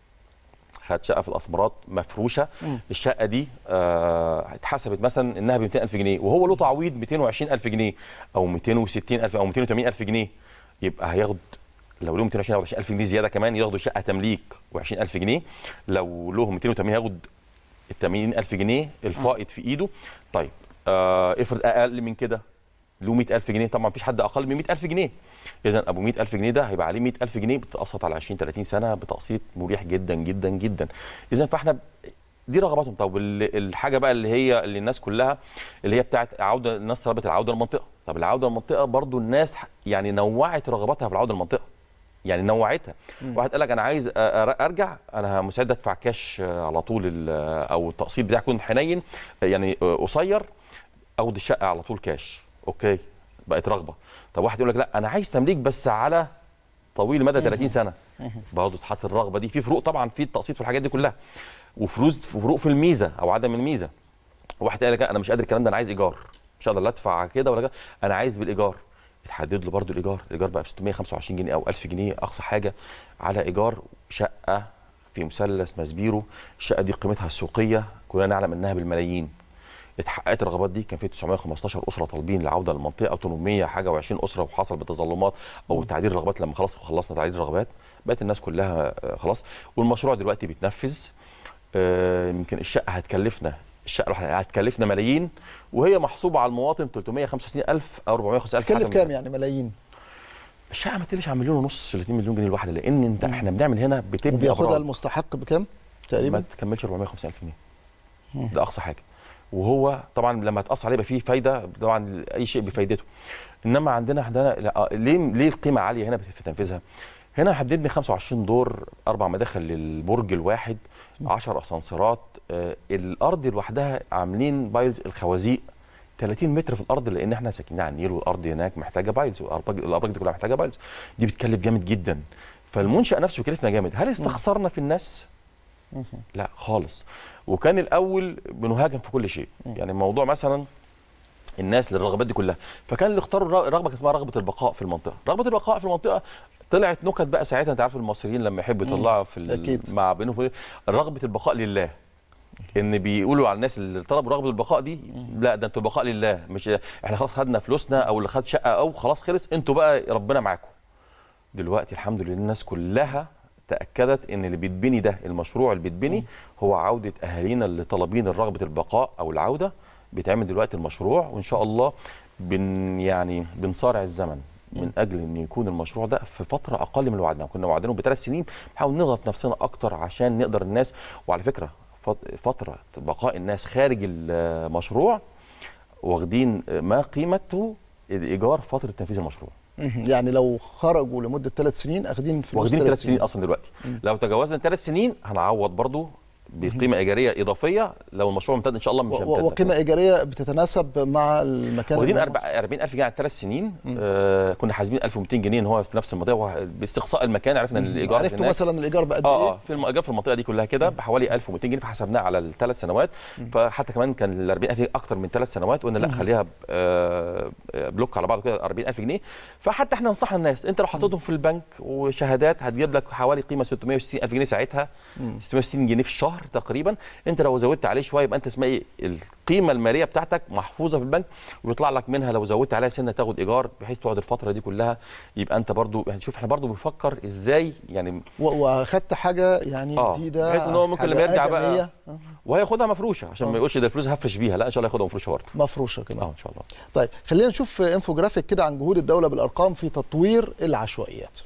خد شقه في الاسمرات مفروشه. مم. الشقه دي آه اتحسبت مثلا انها ب مئتين ألف جنيه، وهو له تعويض مئتين وعشرين ألف جنيه او مئتين وستين ألف او مئتين وثمانين ألف جنيه، يبقى هياخد لو له مئتين وعشرين ألف جنيه زياده كمان ياخدوا شقه تمليك وعشرين ألف جنيه، لو له مئتين وثمانين هياخد ثمانين ألف جنيه الفائض في ايده. طيب آه افرض اقل من كده، له مئة ألف جنيه، طبعا مفيش حد اقل من مئة ألف جنيه. اذا ابو مئة ألف جنيه ده هيبقى عليه مئة ألف جنيه بتقسط على عشرين ثلاثين سنه بتقسيط مريح جدا جدا جدا. اذا فاحنا دي رغباتهم. طب الحاجه بقى اللي هي اللي الناس كلها اللي هي بتاعت عوده، الناس طلبت العوده للمنطقه. طب العوده للمنطقه برضو الناس يعني نوعت رغباتها في العوده للمنطقه، يعني نوعتها. واحد قال لك انا عايز ارجع، انا مستعد ادفع كاش على طول، او التقسيط بتاعي يكون حنين يعني قصير، اخد الشقه على طول كاش. اوكي، بقت رغبه. طب واحد يقول لك لا انا عايز تمليك بس على طويل المدى ثلاثين سنه، برضه تحط الرغبه دي. في فروق طبعا في التقسيط في الحاجات دي كلها، وفروق فروق في الميزه او عدم الميزه. واحد قال لك انا مش قادر الكلام ده، انا عايز ايجار، مش هقدر لا ادفع كده ولا كده، انا عايز بالايجار. يتحدد له برضه الايجار، الايجار بقى ب ستمائة وخمسة وعشرين جنيه او ألف جنيه اقصى حاجه على ايجار شقه في مثلث ماسبيرو. الشقه دي قيمتها السوقيه كلنا نعلم انها بالملايين. اتحققت الرغبات دي، كان في تسعمائة وخمسة عشر اسره طالبين العوده للمنطقه، او ثمانمائة حاجه وعشرين اسره، وحصل بتظلمات او تعديل الرغبات. لما خلاص خلصنا تعديل الرغبات بقت الناس كلها خلاص، والمشروع دلوقتي بيتنفذ. يمكن الشقه هتكلفنا الشقه هتكلفنا ملايين، وهي محسوبه على المواطن ثلاثمائة وخمسة وستين ألف او أربعمائة وخمسين ألف. تكلف كام يعني ملايين؟ الشقه ما تقلش عن مليون ونص ل اثنين مليون جنيه الواحده، لان انت احنا بنعمل هنا بتبني. وبياخدها المستحق بكام تقريبا؟ ما تكملش أربعمائة وخمسين ألف جنيه، ده اقصى حاجه. وهو طبعا لما تقص عليه يبقى فيه فايده، طبعا اي شيء بفايدته. انما عندنا عندنا ليه ليه القيمه عاليه هنا في تنفيذها؟ هنا احنا بنبني خمسة وعشرين دور، اربع مداخل للبرج الواحد، عشر اسانسيرات. آه الارض لوحدها عاملين بايلز الخوازيق ثلاثين متر في الارض، لان احنا ساكنين على النيل، والارض هناك محتاجه بايلز، والابراج دي كلها محتاجه بايلز. دي بتكلف جامد جدا، فالمنشأ نفسه بيكلفنا جامد. هل استخسرنا في الناس؟ لا خالص. وكان الاول بنهاجم في كل شيء، يعني موضوع مثلا الناس للرغبات دي كلها، فكان اللي اختاروا رغبه اسمها رغبه البقاء في المنطقه. رغبه البقاء في المنطقه طلعت نكت بقى ساعتها، انت عارف المصريين لما يحبوا يطلعوا في مع بينهم رغبه البقاء لله، ان بيقولوا على الناس اللي طلبوا رغبه البقاء دي لا ده انتوا البقاء لله، مش احنا خلاص خدنا فلوسنا، او اللي خد شقه او خلاص خلص، انتوا بقى ربنا معاكم. دلوقتي الحمد لله الناس كلها تاكدت ان اللي بيتبني ده، المشروع اللي بيتبني هو عوده اهالينا اللي طالبين رغبه البقاء او العوده. بيتعمل دلوقتي المشروع، وان شاء الله بن يعني بنصارع الزمن من اجل ان يكون المشروع ده في فتره اقل من اللي وعدناه. كنا وعدناهم بثلاث سنين، بنحاول نضغط نفسنا اكتر عشان نقدر الناس. وعلى فكره فتره بقاء الناس خارج المشروع واخدين ما قيمته الايجار فتره تنفيذ المشروع. يعني لو خرجوا لمده ثلاث سنين اخدين فلوس واخدين ثلاث سنين اصلا دلوقتي. مم. لو تجاوزنا ثلاث سنين هنعوض برضو بقيمه ايجاريه اضافيه لو المشروع ممتد ان شاء الله. مش هيمتد، وقيمه ايجاريه بتتناسب مع المكان. واخدين أربعين ألف جنيه على ثلاث سنين. آه كنا حاسبين ألف ومئتين جنيه ان هو في نفس المنطقه، باستقصاء المكان عرفنا ان الايجار عرفتوا مثلا الايجار بقد ايه؟ اه في الايجار في المنطقه دي كلها كده بحوالي ألف ومئتين جنيه، فحسبناه على الثلاث سنوات. مم. فحتى كمان كان ال أربعين ألف اكتر من ثلاث سنوات، قلنا لا خليها آه بلوك على بعض كده أربعين ألف جنيه. فحتى احنا ننصح الناس، انت لو حطيتهم في البنك وشهادات هتجيب لك حوالي قيمه ستمائة وستين ألف جنيه ساعتها، ستمائة وستين جنيه في الشهر تقريبا. انت لو زودت عليه شويه يبقى انت اسمها ايه، القيمه الماليه بتاعتك محفوظه في البنك، ويطلع لك منها لو زودت عليها سنه تاخد ايجار، بحيث تقعد الفتره دي كلها. يبقى انت برضو يعني شوف احنا برضو بنفكر ازاي يعني، واخدت حاجه يعني آه جديده، بحيث ان هو ممكن لما يرجع بقى وهياخدها مفروشه، عشان آه. ما يقولش ده الفلوس هفش بيها، لا ان شاء الله ياخدها مفروشه برضه مفروشه كمان اه ان شاء الله. طيب خلينا نشوف انفوجرافيك كده عن جهود الدوله بالارقام في تطوير العشوائيات.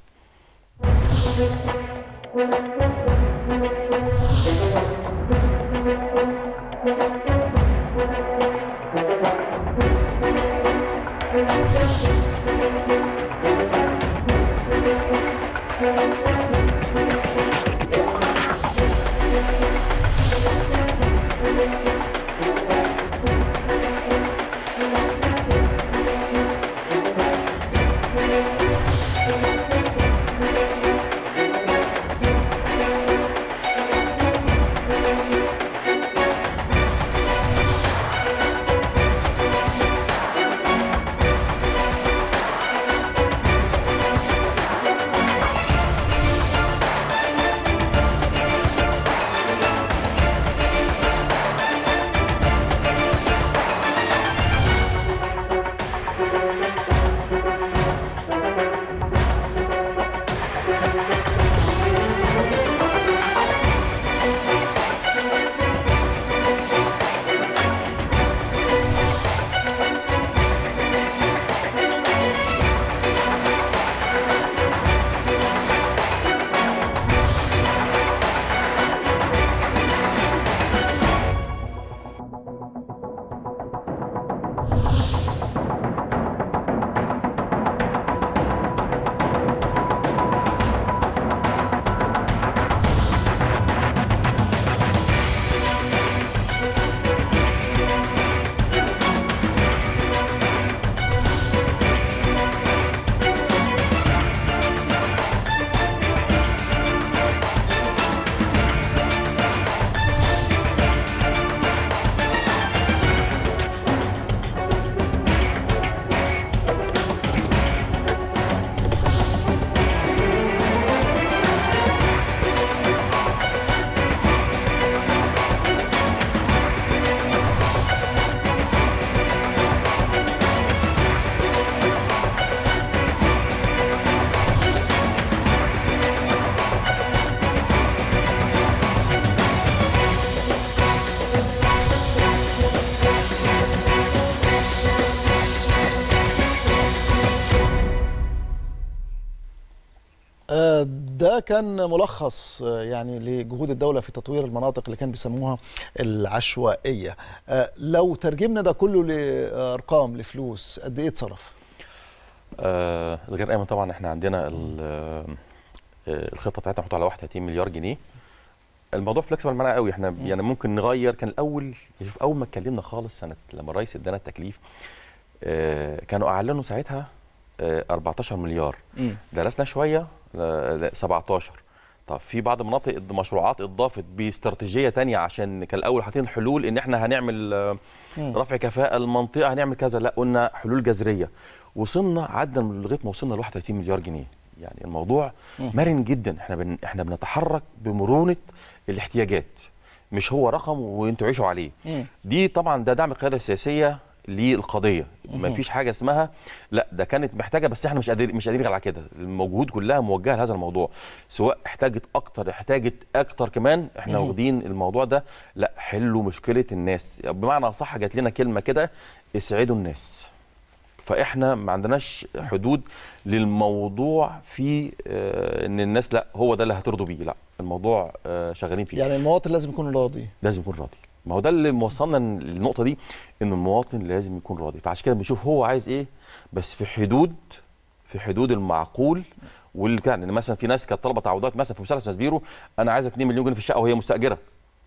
ده كان ملخص يعني لجهود الدولة في تطوير المناطق اللي كان بيسموها العشوائية. لو ترجمنا ده كله لأرقام لفلوس قد إيه اتصرف؟ آه الغير آمن طبعا احنا عندنا الخطة بتاعتنا محطوطة على واحد وثلاثين مليار جنيه. الموضوع فلكسبل معانا قوي، احنا يعني ممكن نغير. كان الأول شوف أول ما اتكلمنا خالص سنة لما الرئيس ادانا التكليف آه كانوا أعلنوا ساعتها آه أربعتاشر مليار، درسنا شوية سبعتاشر. طب في بعض المناطق مشروعات اتضافت باستراتيجيه ثانيه، عشان كان الاول حاطين الحلول ان احنا هنعمل رفع كفاءه المنطقه، هنعمل كذا، لا قلنا حلول جذريه. وصلنا عدنا لغايه ما وصلنا ل واحد وثلاثين مليار جنيه. يعني الموضوع مرن جدا، احنا بن احنا بنتحرك بمرونه الاحتياجات، مش هو رقم وانتوا عيشوا عليه. دي طبعا ده دعم القياده السياسيه للقضيه، ما فيش حاجه اسمها لا ده كانت محتاجه بس احنا مش قادرين مش قادرين على كده. المجهود كلها موجهه لهذا الموضوع، سواء احتاجت اكتر احتاجت اكتر كمان احنا واخدين الموضوع ده لا حلوا مشكله الناس، بمعنى صح جات لنا كلمه كده اسعدوا الناس. فاحنا ما عندناش حدود للموضوع في آه ان الناس لا هو ده اللي هترضوا بيه، لا الموضوع آه شغالين فيه. يعني المواطن لازم يكون راضي، لازم يكون راضي. ما هو ده اللي موصلنا للنقطه دي، ان المواطن لازم يكون راضي. فعشان كده بنشوف هو عايز ايه، بس في حدود في حدود المعقول. واللي كان يعني مثلا في ناس كانت طالبه تعويضات مثلا في مثلث ماسبيرو، انا عايزه اتنين مليون جنيه في الشقه وهي مستاجره.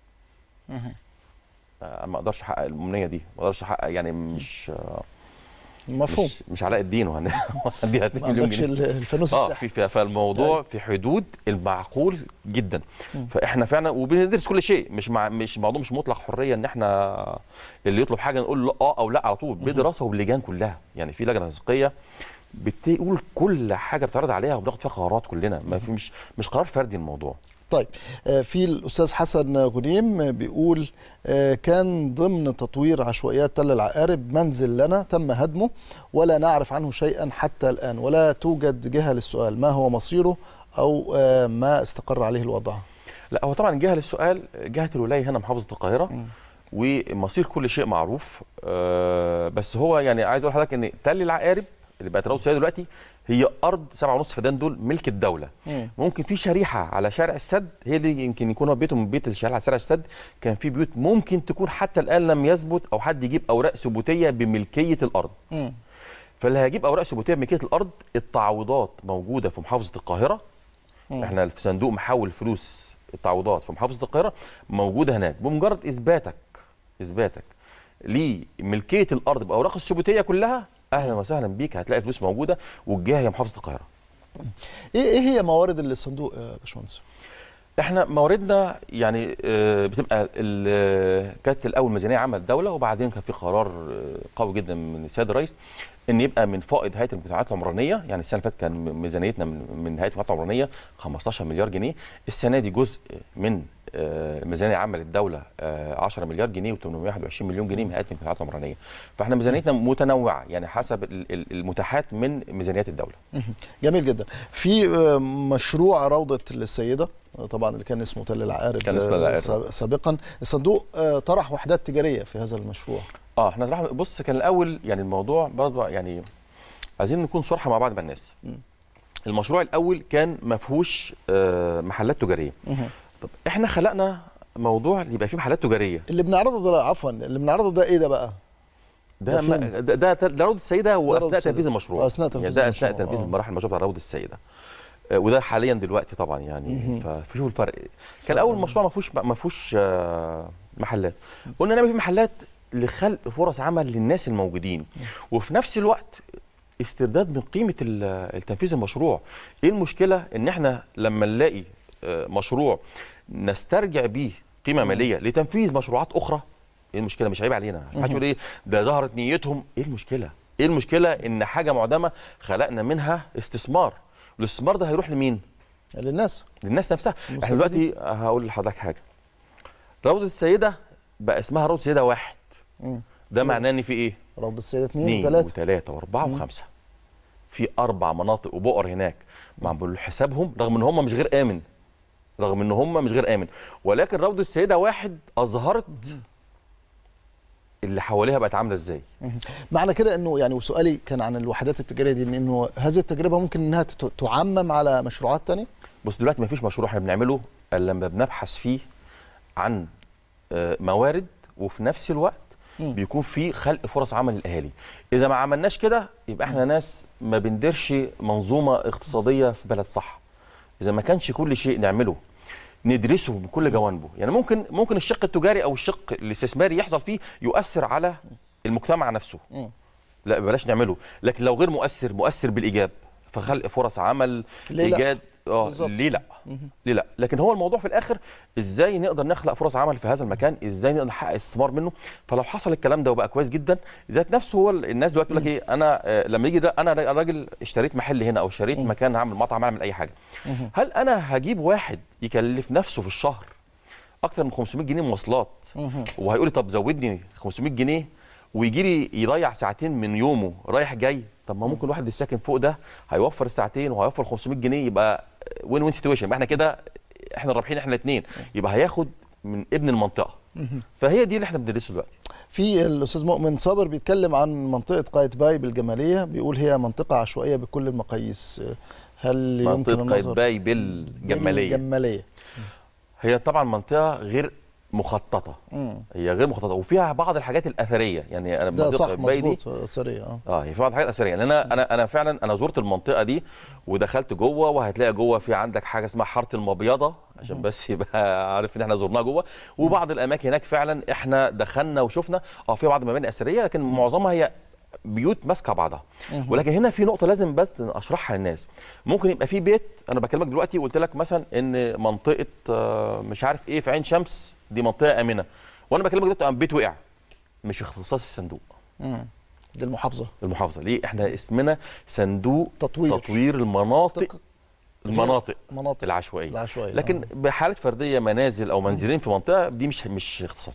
أه ما اقدرش احقق الامنيه دي، ما اقدرش احقق يعني مش مفهوم، مش, مش علاء الدين وهنديها اتنين مليون جنيه. ما عندكش الفانوس السحري. اه في فالموضوع في حدود المعقول جدا. م. فاحنا فعلا وبندرس كل شيء، مش مع مش موضوع مش مطلق حريه ان احنا اللي يطلب حاجه نقول له اه او لا على طول، بدراسه وبلجان كلها. يعني في لجنه تنسيقيه بتقول كل حاجه بتعرض عليها وبناخد فيها قرارات كلنا، ما في مش مش قرار فردي الموضوع. طيب في الأستاذ حسن غنيم بيقول كان ضمن تطوير عشوائيات تل العقارب منزل لنا تم هدمه ولا نعرف عنه شيئا حتى الآن، ولا توجد جهة للسؤال ما هو مصيره أو ما استقر عليه الوضع. لا هو طبعا جهة للسؤال جهة الولاية هنا محافظة القاهرة، م. ومصير كل شيء معروف. بس هو يعني عايز أقول لحضرتك إن تل العقارب اللي بقت روضة السيدة دلوقتي هي ارض سبعة ونص فدان دول ملك الدوله. مم. ممكن في شريحه على شارع السد هي اللي يمكن يكون بيته من بيت الشارع على شارع السد، كان في بيوت ممكن تكون حتى الان لم يثبت او حد يجيب اوراق ثبوتيه بملكيه الارض. مم. فاللي هيجيب اوراق ثبوتيه بملكيه الارض التعويضات موجوده في محافظه القاهره. مم. احنا في صندوق محول فلوس التعويضات في محافظه القاهره موجوده هناك، بمجرد اثباتك اثباتك لملكيه الارض باوراق الثبوتيه كلها اهلا وسهلا بيك، هتلاقي فلوس موجوده والجهه هي محافظه القاهره. ايه ايه هي موارد الصندوق يا باشمهندس؟ احنا مواردنا يعني بتبقى كانت الاول ميزانيه عامه الدوله، وبعدين كان في قرار قوي جدا من السيد الرئيس ان يبقى من فائض هيئه المجتمعات العمرانيه. يعني السنه اللي فاتت كان ميزانيتنا من هيئه المجتمعات العمرانيه خمستاشر مليار جنيه، السنه دي جزء من ميزانيه عامه للدوله عشرة مليار جنيه وثمانمائة وواحد وعشرين مليون جنيه من هيئه المجتمعات العمرانيه. فاحنا ميزانيتنا متنوعه يعني حسب المتاحات من ميزانيات الدوله. جميل جدا. في مشروع روضه السيده طبعا اللي كان اسمه تل العقارب سابقا، الصندوق طرح وحدات تجاريه في هذا المشروع. اه احنا طرحنا. بص كان الاول يعني الموضوع برضه يعني عايزين نكون صراحه مع بعض مع الناس. م. المشروع الاول كان ما فيهوش محلات تجاريه. م. طب احنا خلقنا موضوع يبقى فيه محلات تجاريه. اللي بنعرضه ده عفوا اللي بنعرضه ده ايه ده بقى؟ ده ده ده, ده, ده روضه السيده واثناء تنفيذ المشروع. اثناء تنفيذ يعني ده اثناء تنفيذ المراحل المشروع بتاع روضه السيده. وده حاليا دلوقتي طبعا يعني فشوفوا الفرق. كان اول مشروع ما فيهوش ما فيهوش محلات، قلنا نعمل فيه محلات لخلق فرص عمل للناس الموجودين، وفي نفس الوقت استرداد من قيمه التنفيذ المشروع. ايه المشكله ان احنا لما نلاقي مشروع نسترجع بيه قيمه ماليه لتنفيذ مشروعات اخرى؟ ايه المشكله؟ مش عيب علينا. محدش يقول ايه ده ظهرت نيتهم. ايه المشكله؟ ايه المشكله ان حاجه معدمه خلقنا منها استثمار، والاستثمار ده هيروح لمين؟ للناس للناس نفسها. احنا دلوقتي هقول لحضرتك حاجه، روضه السيده بقى اسمها روضه السيده واحد. مم. ده معناه ان في ايه؟ روضه السيده اثنين وثلاثه وثلاثه واربعه وخمسه. في اربع مناطق وبؤر هناك معمول حسابهم، رغم ان هم مش غير امن رغم ان هم مش غير امن ولكن روضه السيده واحد اظهرت اللي حواليها بقت عامله ازاي. معنى كده انه يعني وسؤالي كان عن الوحدات التجاريه دي، انه هذه التجربه ممكن انها تعمم على مشروعات ثانيه؟ بص دلوقتي ما فيش مشروع احنا بنعمله الا لما بنبحث فيه عن موارد وفي نفس الوقت م. بيكون في خلق فرص عمل للاهالي. اذا ما عملناش كده يبقى احنا ناس ما بنديرش منظومه اقتصاديه في بلد صح. اذا ما كانش كل شيء نعمله ندرسه بكل جوانبه، يعني ممكن ممكن الشق التجاري او الشق الاستثماري يحصل فيه يؤثر على المجتمع نفسه. م. لا بلاش نعمله، لكن لو غير مؤثر مؤثر بالايجاب فخلق فرص عمل ايجاد اه ليه لا؟ ليه لا؟ لكن هو الموضوع في الاخر ازاي نقدر نخلق فرص عمل في هذا المكان، ازاي نقدر نحقق استثمار منه. فلو حصل الكلام ده وبقى كويس جدا ذات نفسه هو الناس دلوقتي تقول لك ايه، انا آه لما يجي ده انا راجل اشتريت محل هنا او اشتريت مكان هعمل مطعم اعمل اي حاجه، هل انا هجيب واحد يكلف نفسه في الشهر اكتر من خمسمائة جنيه مواصلات وهيقول لي طب زودني خمسمائة جنيه ويجي لي يضيع ساعتين من يومه رايح جاي؟ طب ما ممكن الواحد الساكن فوق ده هيوفر الساعتين وهيوفر خمسمائة جنيه، يبقى وين وين سيتويشن، يبقى احنا كده احنا الرابحين احنا الاثنين، يبقى هياخد من ابن المنطقه. فهي دي اللي احنا بندرسه دلوقتي. في الاستاذ مؤمن صابر بيتكلم عن منطقه قايتباي بالجماليه، بيقول هي منطقه عشوائيه بكل المقاييس، هل يمكن منطقه قايتباي بالجماليه؟ بالجماليه هي طبعا منطقه غير مخططه. مم. هي غير مخططه وفيها بعض الحاجات الاثريه، يعني انا ده صح مظبوط اثريه اه اه هي في بعض الحاجات اثريه، لان انا انا انا فعلا انا زرت المنطقه دي ودخلت جوه، وهتلاقي جوه في عندك حاجه اسمها حاره المبيضه عشان مم. بس يبقى عارف ان احنا زرناها جوه، وبعض الاماكن هناك فعلا احنا دخلنا وشفنا اه في بعض المباني اثريه لكن معظمها هي بيوت ماسكه بعضها. ولكن هنا في نقطه لازم بس اشرحها للناس. ممكن يبقى في بيت، انا بكلمك دلوقتي وقلت لك مثلا ان منطقه مش عارف ايه في عين شمس دي منطقه امنه، وانا بكلمك دلوقتي عن بيت وقع مش اختصاص الصندوق. امم دي المحافظه المحافظه ليه احنا اسمنا صندوق تطوير تطوير المناطق المناطق المناطق العشوائيه العشوائيه لكن آه. بحالات فرديه منازل او منزلين في منطقه دي مش مش اختصاص.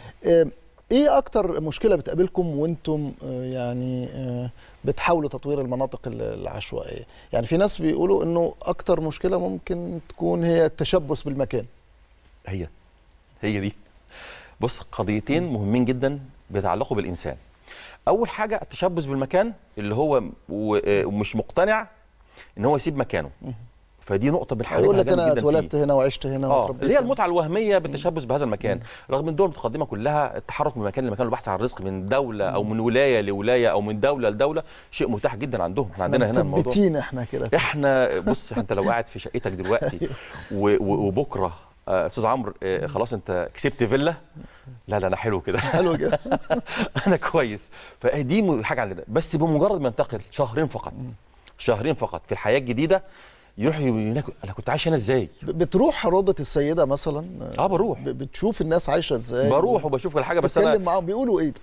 ايه اكتر مشكله بتقابلكم وانتم يعني بتحاولوا تطوير المناطق العشوائيه؟ يعني في ناس بيقولوا انه اكتر مشكله ممكن تكون هي التشبث بالمكان. هي هي دي. بص قضيتين مهمين جدا بيتعلقوا بالانسان. اول حاجه التشبث بالمكان اللي هو ومش مقتنع ان هو يسيب مكانه، فدي نقطه بالحقيقه يقول لك انا اتولدت هنا وعشت هنا اه اللي هي المتعه الوهميه بالتشبث بهذا المكان. رغم ان الدول المتقدمه كلها التحرك من مكان لمكان والبحث عن الرزق من دوله او من ولايه لولايه او من دوله لدوله شيء متاح جدا عندهم. احنا عندنا هنا الموضوع مثبتين احنا كده. احنا بص انت لو قاعد في شقتك دلوقتي وبكره استاذ عمرو خلاص انت كسبت فيلا، لا لا انا حلو كده حلو كده انا كويس. فدي حاجه عندنا، بس بمجرد ما انتقل شهرين فقط شهرين فقط في الحياه الجديده يروح هناك. انا كنت عايش هنا ازاي؟ بتروح روضه السيده مثلا؟ اه بروح بتشوف الناس عايشه ازاي؟ بروح وبشوف الحاجه بس انا بتكلم معاهم بيقولوا ايه؟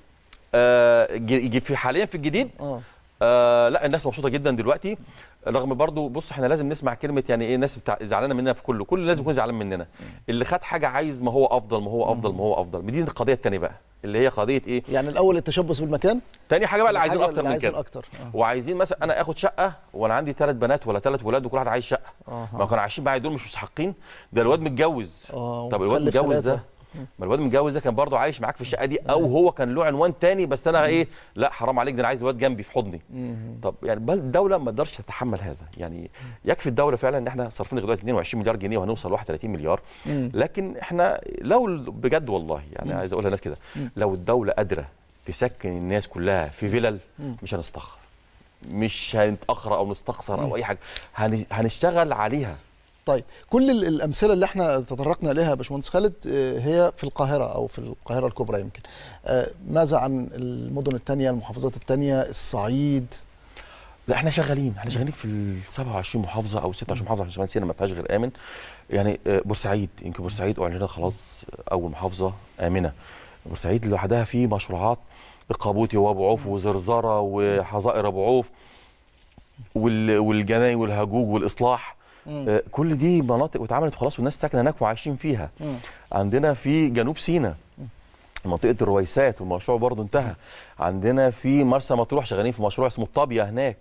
آه في حاليا في الجديد اه آه لا الناس مبسوطه جدا دلوقتي، رغم برضو بص احنا لازم نسمع كلمه يعني ايه الناس بتاع زعلانه مننا في كله، كل لازم يكون زعلان مننا. اللي خد حاجه عايز ما هو افضل ما هو افضل ما هو افضل. دي القضيه الثانيه بقى اللي هي قضيه ايه؟ يعني الاول التشبث بالمكان، ثاني حاجه بقى اللي عايزين اكتر من كده اكتر آه. وعايزين مثلا انا اخد شقه وانا عندي ثلاث بنات ولا ثلاث ولاد وكل واحد عايز شقه. آه. ما كانوا عايشين معايا دول مش مستحقين، ده الواد متجوز. آه. طب الواد متجوز ده ما الواد متجوز ده كان برضه عايش معاك في الشقه دي، او هو كان له عنوان تاني بس انا ايه لا حرام عليك ده انا عايز واد جنبي في حضني. طب يعني الدوله ما تقدرش تتحمل هذا. يعني يكفي الدوله فعلا ان احنا صارفين دلوقتي اثنين وعشرين مليار جنيه وهنوصل واحد وثلاثين مليار، لكن احنا لو بجد والله يعني عايز اقول للناس كده لو الدوله قادره تسكن الناس كلها في فيلل مش هنستخر مش هنتاخر او نستخسر او اي حاجه، هنشتغل عليها. طيب كل الامثله اللي احنا تطرقنا اليها يا باشمهندس خالد هي في القاهره او في القاهره الكبرى يمكن. ماذا عن المدن الثانيه المحافظات الثانيه الصعيد؟ لا احنا شغالين احنا شغالين في ال سبعة وعشرين محافظه او ستة وعشرين محافظه عشان شمال سيناء ما فيهاش غير امن. يعني بورسعيد يمكن بورسعيد اعلنت خلاص اول محافظه امنه. بورسعيد لوحدها في مشروعات القابوتي وابو عوف وزرزره وحظائر ابو عوف والجناي والهجوج والاصلاح. آه كل دي مناطق واتعملت خلاص والناس ساكنه هناك وعايشين فيها. مم. عندنا في جنوب سيناء منطقه الرويسات والمشروع برضه انتهى. عندنا في مرسى مطروح شغالين في مشروع اسمه الطابيه هناك.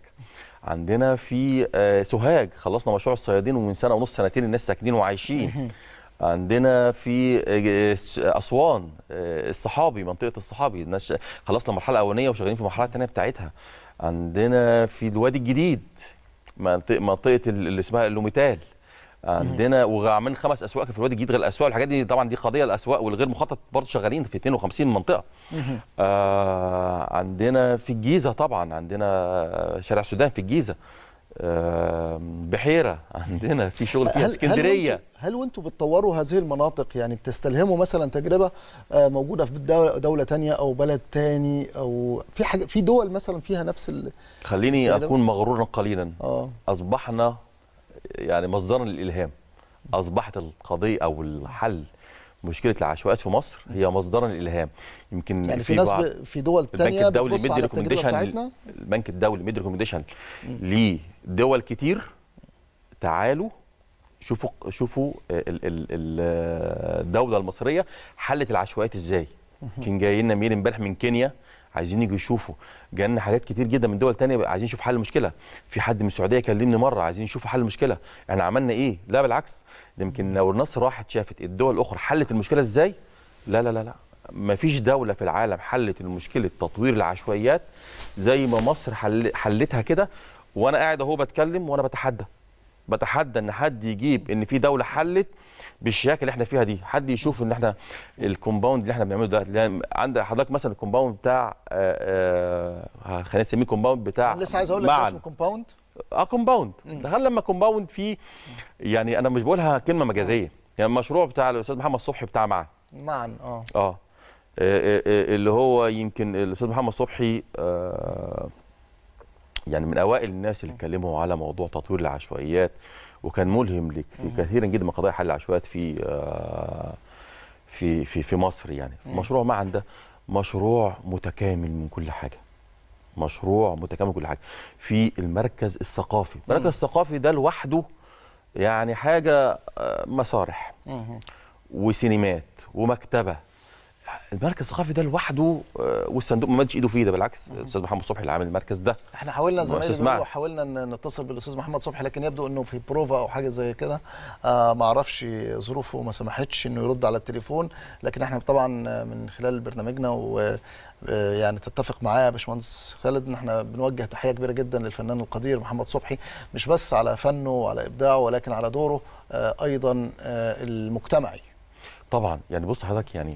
عندنا في آه سوهاج خلصنا مشروع الصيادين ومن سنه ونص سنتين الناس ساكنين وعايشين. عندنا في اسوان الصحابي، منطقه الصحابي الناس خلصنا المرحله الاولانيه وشغالين في المرحله الثانيه بتاعتها. عندنا في الوادي الجديد منطقه منطقه اللي اسمها اللوميتال. عندنا وعاملين خمس اسواق في الوادي الجديد غير الاسواق والحاجات دي. طبعا دي قضيه الاسواق والغير مخطط برضه شغالين في اثنين وخمسين منطقه. آه عندنا في الجيزه طبعا عندنا شارع السودان في الجيزه. آه بحيره عندنا في شغل فيها. اسكندريه. هل وانتم بتطوروا هذه المناطق يعني بتستلهموا مثلا تجربه آه موجوده في دوله, دولة تانية او بلد تاني او في حاجه في دول مثلا فيها نفس ال خليني اكون مغرورا قليلا. اه اصبحنا يعني مصدرا للالهام. اصبحت القضيه او الحل مشكله العشوائيات في مصر هي مصدرا للالهام. يمكن يعني في ناس في دول ثانيه بتبص على التجربه بتاعتنا. البنك الدولي مدي ريكومنديشن لدول كتير، تعالوا شوفوا شوفوا الدوله المصريه حلت العشوائيات ازاي. كان جاي لنا مير امبارح من كينيا عايزين يجوا يشوفوا. جالنا حاجات كتير جدا من دول تانية عايزين نشوف حل المشكله. في حد من السعوديه كلمني مره عايزين يشوفوا حل المشكله. احنا عملنا ايه؟ لا بالعكس، يمكن لو الناس راحت شافت الدول الاخرى حلت المشكله ازاي. لا لا لا لا ما فيش دوله في العالم حلت المشكله تطوير العشوائيات زي ما مصر حل حلتها كده. وانا قاعد اهو بتكلم وانا بتحدى بتحدى ان حد يجيب ان في دوله حلت بالشياكه اللي احنا فيها دي. حد يشوف ان احنا الكومباوند اللي احنا بنعمله ده. عند حضرتك مثلا الكومباوند بتاع خلينا نسميه كومباوند بتاع لسه عايز اقول لك اسمه كومباوند. اه كومباوند. تخيل لما كومباوند فيه يعني انا مش بقولها كلمه مجازيه، يعني المشروع بتاع الاستاذ محمد صبحي بتاع معا معا اه اه اللي هو يمكن الاستاذ محمد صبحي آه يعني من اوائل الناس اللي اتكلموا على موضوع تطوير العشوائيات، وكان ملهم لك في كثيرا جدا من قضايا حل العشوائيات في آه في في في مصر. يعني مشروع معا ده مشروع متكامل من كل حاجه. مشروع متكامل من كل حاجه. في المركز الثقافي، المركز الثقافي ده لوحده يعني حاجه آه مسارح وسينمات ومكتبه. المركز الثقافي ده لوحده والصندوق ما مدش ايده فيه. ده بالعكس الاستاذ محمد صبحي اللي عامل المركز ده. احنا حاولنا زمايلي حاولنا نتصل بالاستاذ محمد صبحي لكن يبدو انه في بروفا او حاجه زي كده. آه ما اعرفش ظروفه ما سمحتش انه يرد على التليفون. لكن احنا طبعا من خلال برنامجنا و يعني تتفق معايا يا باشمهندس خالد ان احنا بنوجه تحيه كبيره جدا للفنان القدير محمد صبحي، مش بس على فنه وعلى ابداعه ولكن على دوره آه ايضا آه المجتمعي. طبعا يعني بص حضرتك يعني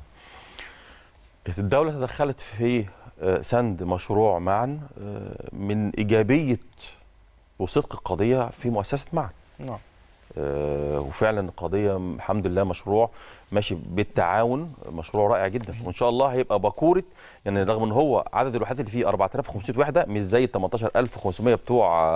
الدولة تدخلت في سند مشروع معا من إيجابية وصدق القضية في مؤسسة معا. نعم. وفعلا القضية الحمد لله مشروع ماشي بالتعاون، مشروع رائع جدا وإن شاء الله هيبقى باكورة. يعني رغم إن هو عدد الوحدات اللي فيه أربعة آلاف وخمسمائة وحدة مش زي ال ثمانية عشر ألف وخمسمائة بتوع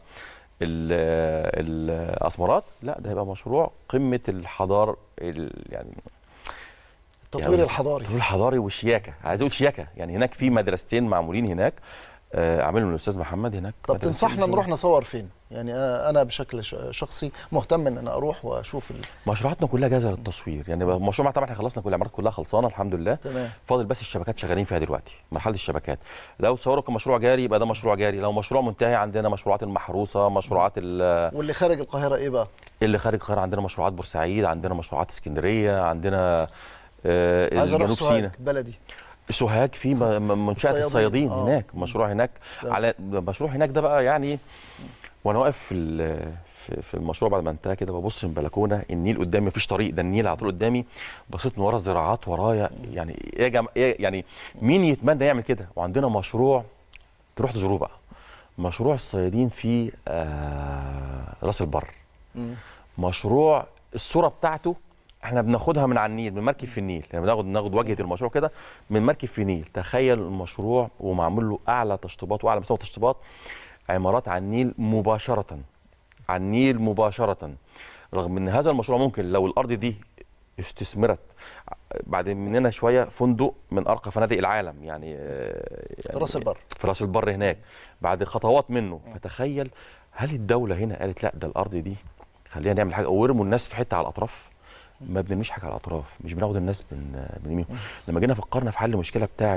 الأسمرات، لا ده هيبقى مشروع قمة الحضارة يعني التطوير يعني الحضاري. التطوير الحضاري والشياكه، عايز اقول شياكه. يعني هناك في مدرستين معمولين هناك آه عاملهم الاستاذ محمد هناك. طب تنصحنا نروح نصور فين؟ يعني انا بشكل شخصي مهتم ان انا اروح واشوف ال... مشروعاتنا كلها جاهزه للتصوير. يعني مشروع طبعا احنا خلصنا كل العمارات كلها خلصانه الحمد لله. تمام. فاضل بس الشبكات شغالين فيها دلوقتي، مرحله الشبكات. لو تصوروا كمشروع جاري يبقى ده مشروع جاري، لو مشروع منتهي عندنا مشروعات المحروسه، مشروعات ال واللي خارج القاهره ايه بقى؟ اللي خارج القاهره عندنا مشروعات بورسعيد، عندنا مشروعات اسكندريه، عندنا آه عايز اروح سوهاج بلدي. سوهاج في منشأة الصيادين آه. هناك مشروع هناك ده. على مشروع هناك ده بقى يعني وانا واقف في في المشروع بعد ما انتهى كده ببص من البلكونه النيل قدامي، مفيش طريق، ده النيل على طول قدامي. بصيت من ورا الزراعات ورايا. يعني ايه يا جماعه يعني مين يتمنى يعمل كده؟ وعندنا مشروع تروح تزوروه بقى، مشروع الصيادين في آه راس البر. م. مشروع الصوره بتاعته احنا بناخدها من على النيل، من مركب في النيل. يعني بناخد ناخد واجهه المشروع كده من مركب في النيل. تخيل المشروع ومعمول له اعلى تشطيبات واعلى مستوى تشطيبات، عمارات على النيل مباشره، على النيل مباشره. رغم ان هذا المشروع ممكن لو الارض دي استثمرت بعد مننا شويه فندق من ارقى فنادق العالم يعني, يعني في راس البر، في راس البر هناك بعد خطوات منه. فتخيل هل الدوله هنا قالت لا ده الارض دي خلينا نعمل حاجه ويرموا الناس في حته على الاطراف؟ ما بنرميش حاجه على الاطراف، مش بناخد الناس من بنرميهم. لما جينا فكرنا في حل المشكله بتاعه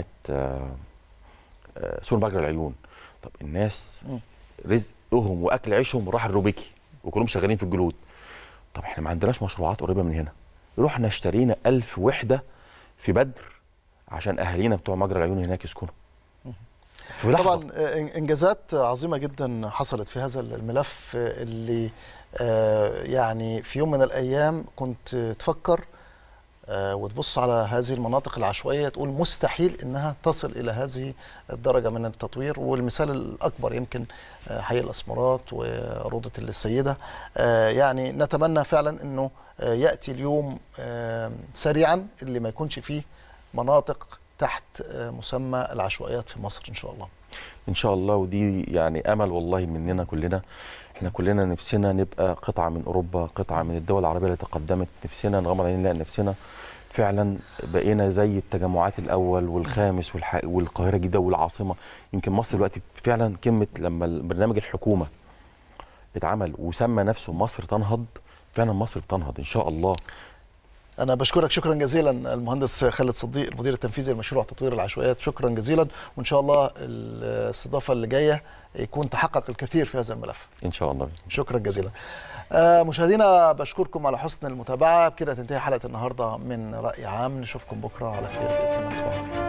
سور مجرى العيون، طب الناس رزقهم واكل عيشهم راح الروبيكي وكلهم شغالين في الجلود. طب احنا ما عندناش مشروعات قريبه من هنا، رحنا اشترينا ألف وحده في بدر عشان اهالينا بتوع مجرى العيون هناك يسكنوا. طبعا انجازات عظيمه جدا حصلت في هذا الملف، اللي يعني في يوم من الايام كنت تفكر وتبص على هذه المناطق العشوائيه تقول مستحيل انها تصل الى هذه الدرجه من التطوير. والمثال الاكبر يمكن حي الاسمرات وروضه السيده. يعني نتمنى فعلا انه ياتي اليوم سريعا اللي ما يكونش فيه مناطق تحت مسمى العشوائيات في مصر ان شاء الله. ان شاء الله، ودي يعني امل والله مننا كلنا. احنا كلنا نفسنا نبقى قطعه من اوروبا، قطعه من الدول العربيه اللي تقدمت. نفسنا نغمض عينينا نلاقي نفسنا فعلا بقينا زي التجمعات الاول والخامس والح... والقاهره الجديده والعاصمه. يمكن مصر دلوقتي فعلا كلمه لما البرنامج الحكومه اتعمل وسمى نفسه مصر تنهض، فعلا مصر بتنهض ان شاء الله. أنا بشكرك شكرا جزيلا المهندس خالد صديق المدير التنفيذي لمشروع تطوير العشوائيات، شكرا جزيلا، وإن شاء الله الاستضافة اللي جاية يكون تحقق الكثير في هذا الملف إن شاء الله. شكرا جزيلا. آه مشاهدينا بشكركم على حسن المتابعة. بكده تنتهي حلقة النهاردة من رأي عام، نشوفكم بكرة على خير بإذن الله.